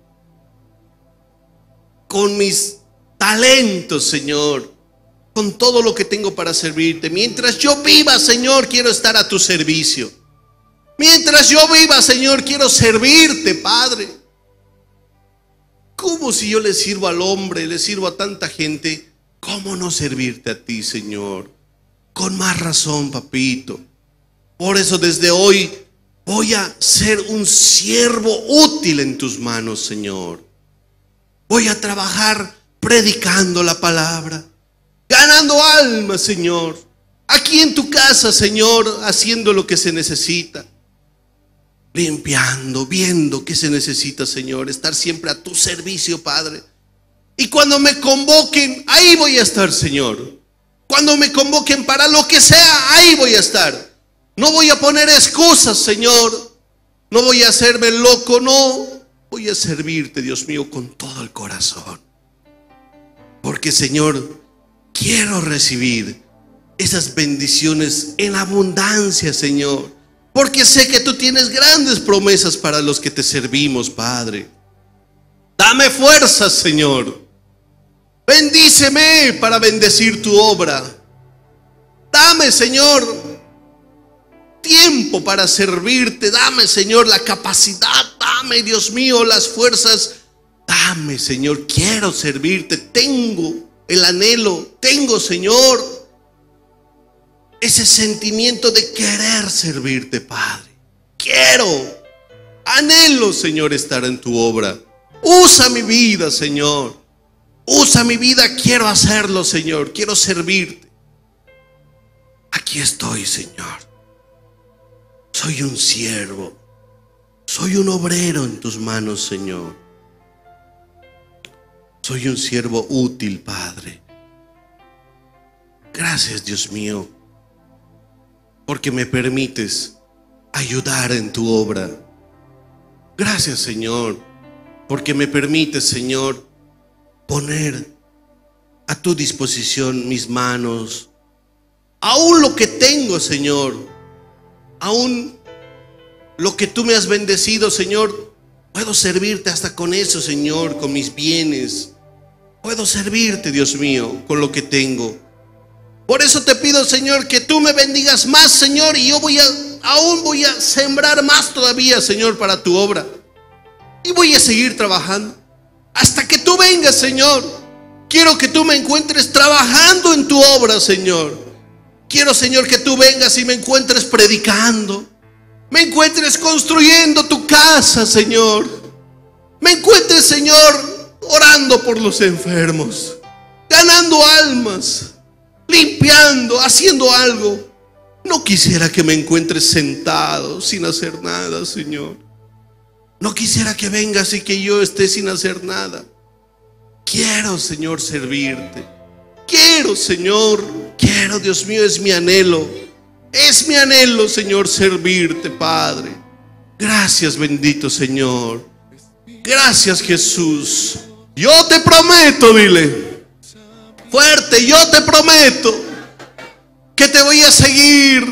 con mis talentos, Señor, con todo lo que tengo para servirte. Mientras yo viva, Señor, quiero estar a tu servicio. Mientras yo viva, Señor, quiero servirte, Padre. ¿Cómo si yo le sirvo al hombre, le sirvo a tanta gente? ¿Cómo no servirte a ti, Señor? Con más razón, papito. Por eso desde hoy voy a ser un siervo útil en tus manos, Señor. Voy a trabajar predicando la palabra, ganando almas, Señor. Aquí en tu casa, Señor, haciendo lo que se necesita. Limpiando, viendo qué se necesita, Señor. Estar siempre a tu servicio, Padre. Y cuando me convoquen, ahí voy a estar, Señor. Cuando me convoquen para lo que sea, ahí voy a estar. No voy a poner excusas, Señor. No voy a hacerme loco, no. Voy a servirte, Dios mío, con todo el corazón. Porque, Señor, quiero recibir esas bendiciones en abundancia, Señor. Porque sé que tú tienes grandes promesas para los que te servimos, Padre. Dame fuerzas, Señor. Bendíceme para bendecir tu obra. Dame, Señor, tiempo para servirte. Dame, Señor, la capacidad. Dame, Dios mío, las fuerzas. Dame, Señor, quiero servirte. Tengo el anhelo. Tengo, Señor, ese sentimiento de querer servirte, Padre. Quiero, anhelo, Señor, estar en tu obra. Usa mi vida, Señor. Usa mi vida, quiero hacerlo, Señor. Quiero servirte. Aquí estoy, Señor. Soy un siervo. Soy un obrero en tus manos, Señor. Soy un siervo útil, Padre. Gracias, Dios mío, porque me permites ayudar en tu obra. Gracias, Señor, porque me permites, Señor, poner a tu disposición mis manos, aún lo que tengo, Señor, aún lo que tú me has bendecido, Señor. Puedo servirte hasta con eso, Señor, con mis bienes. Puedo servirte, Dios mío, con lo que tengo. Por eso te pido, Señor, que tú me bendigas más, Señor, y yo voy a, aún voy a sembrar más todavía, Señor, para tu obra. Y voy a seguir trabajando hasta que tú vengas, Señor. Quiero que tú me encuentres trabajando en tu obra, Señor. Quiero, Señor, que tú vengas y me encuentres predicando. Me encuentres construyendo tu casa, Señor. Me encuentres, Señor, orando por los enfermos, ganando almas, limpiando, haciendo algo. No quisiera que me encuentres sentado sin hacer nada, Señor. No quisiera que vengas y que yo esté sin hacer nada. Quiero, Señor, servirte. Quiero, Señor, quiero, Dios mío, es mi anhelo. Es mi anhelo, Señor, servirte, Padre. Gracias, bendito Señor. Gracias, Jesús. Yo te prometo, dile fuerte, yo te prometo que te voy a seguir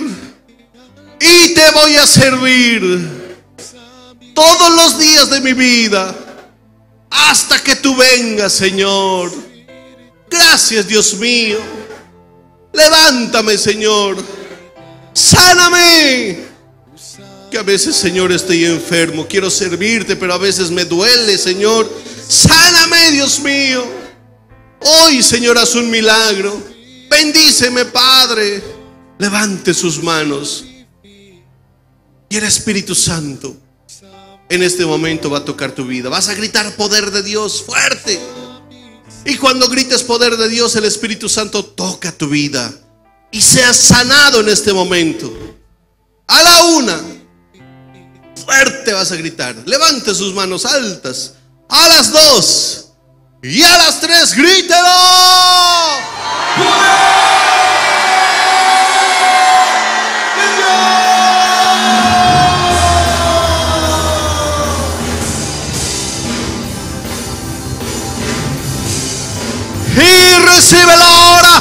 y te voy a servir todos los días de mi vida hasta que tú vengas, Señor. Gracias, Dios mío. Levántame, Señor. Sáname. Que a veces, Señor, estoy enfermo. Quiero servirte, pero a veces me duele, Señor. Sáname, Dios mío. Hoy, Señor, haz un milagro. Bendíceme, Padre. Levante sus manos. Y el Espíritu Santo en este momento va a tocar tu vida. Vas a gritar poder de Dios fuerte. Y cuando grites poder de Dios, el Espíritu Santo toca tu vida y seas sanado en este momento. A la una, fuerte vas a gritar. Levante sus manos altas. A las dos y a las tres, grítelo. Y recibe la hora.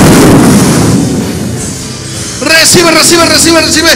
Recibe, recibe, recibe, recibe.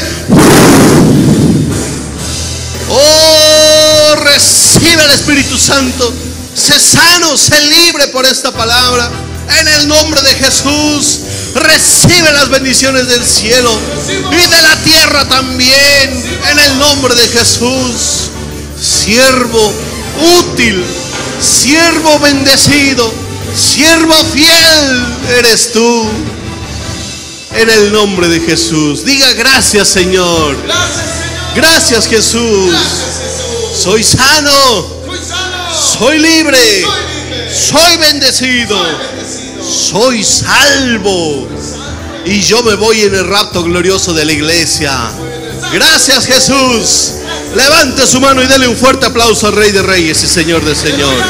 Oh, recibe el Espíritu Santo. Sé sano, sé libre por esta palabra. En el nombre de Jesús. Recibe las bendiciones del cielo y de la tierra también. En el nombre de Jesús. Siervo útil, siervo bendecido, siervo fiel eres tú. En el nombre de Jesús. Diga gracias, Señor. Gracias, Señor. Gracias, Jesús. Gracias, Jesús. Soy sano. Soy sano. Soy libre. Soy libre. Soy bendecido. Soy bendecido. Soy salvo. Y yo me voy en el rapto glorioso de la iglesia. Gracias, Jesús. Levante su mano y dele un fuerte aplauso al Rey de Reyes y Señor de Señores.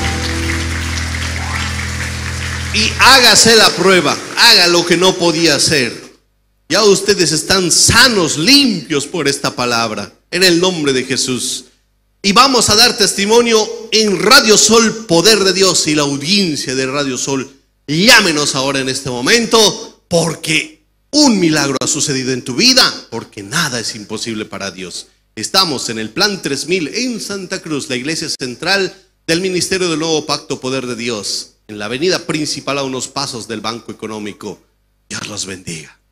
Y hágase la prueba. Haga lo que no podía hacer. Ya ustedes están sanos, limpios por esta palabra. En el nombre de Jesús. Y vamos a dar testimonio en Radio Sol, Poder de Dios. Y la audiencia de Radio Sol, llámenos ahora en este momento, porque un milagro ha sucedido en tu vida, porque nada es imposible para Dios. Estamos en el Plan tres mil en Santa Cruz, la iglesia central del Ministerio del Nuevo Pacto Poder de Dios, en la avenida principal a unos pasos del Banco Económico. Dios los bendiga.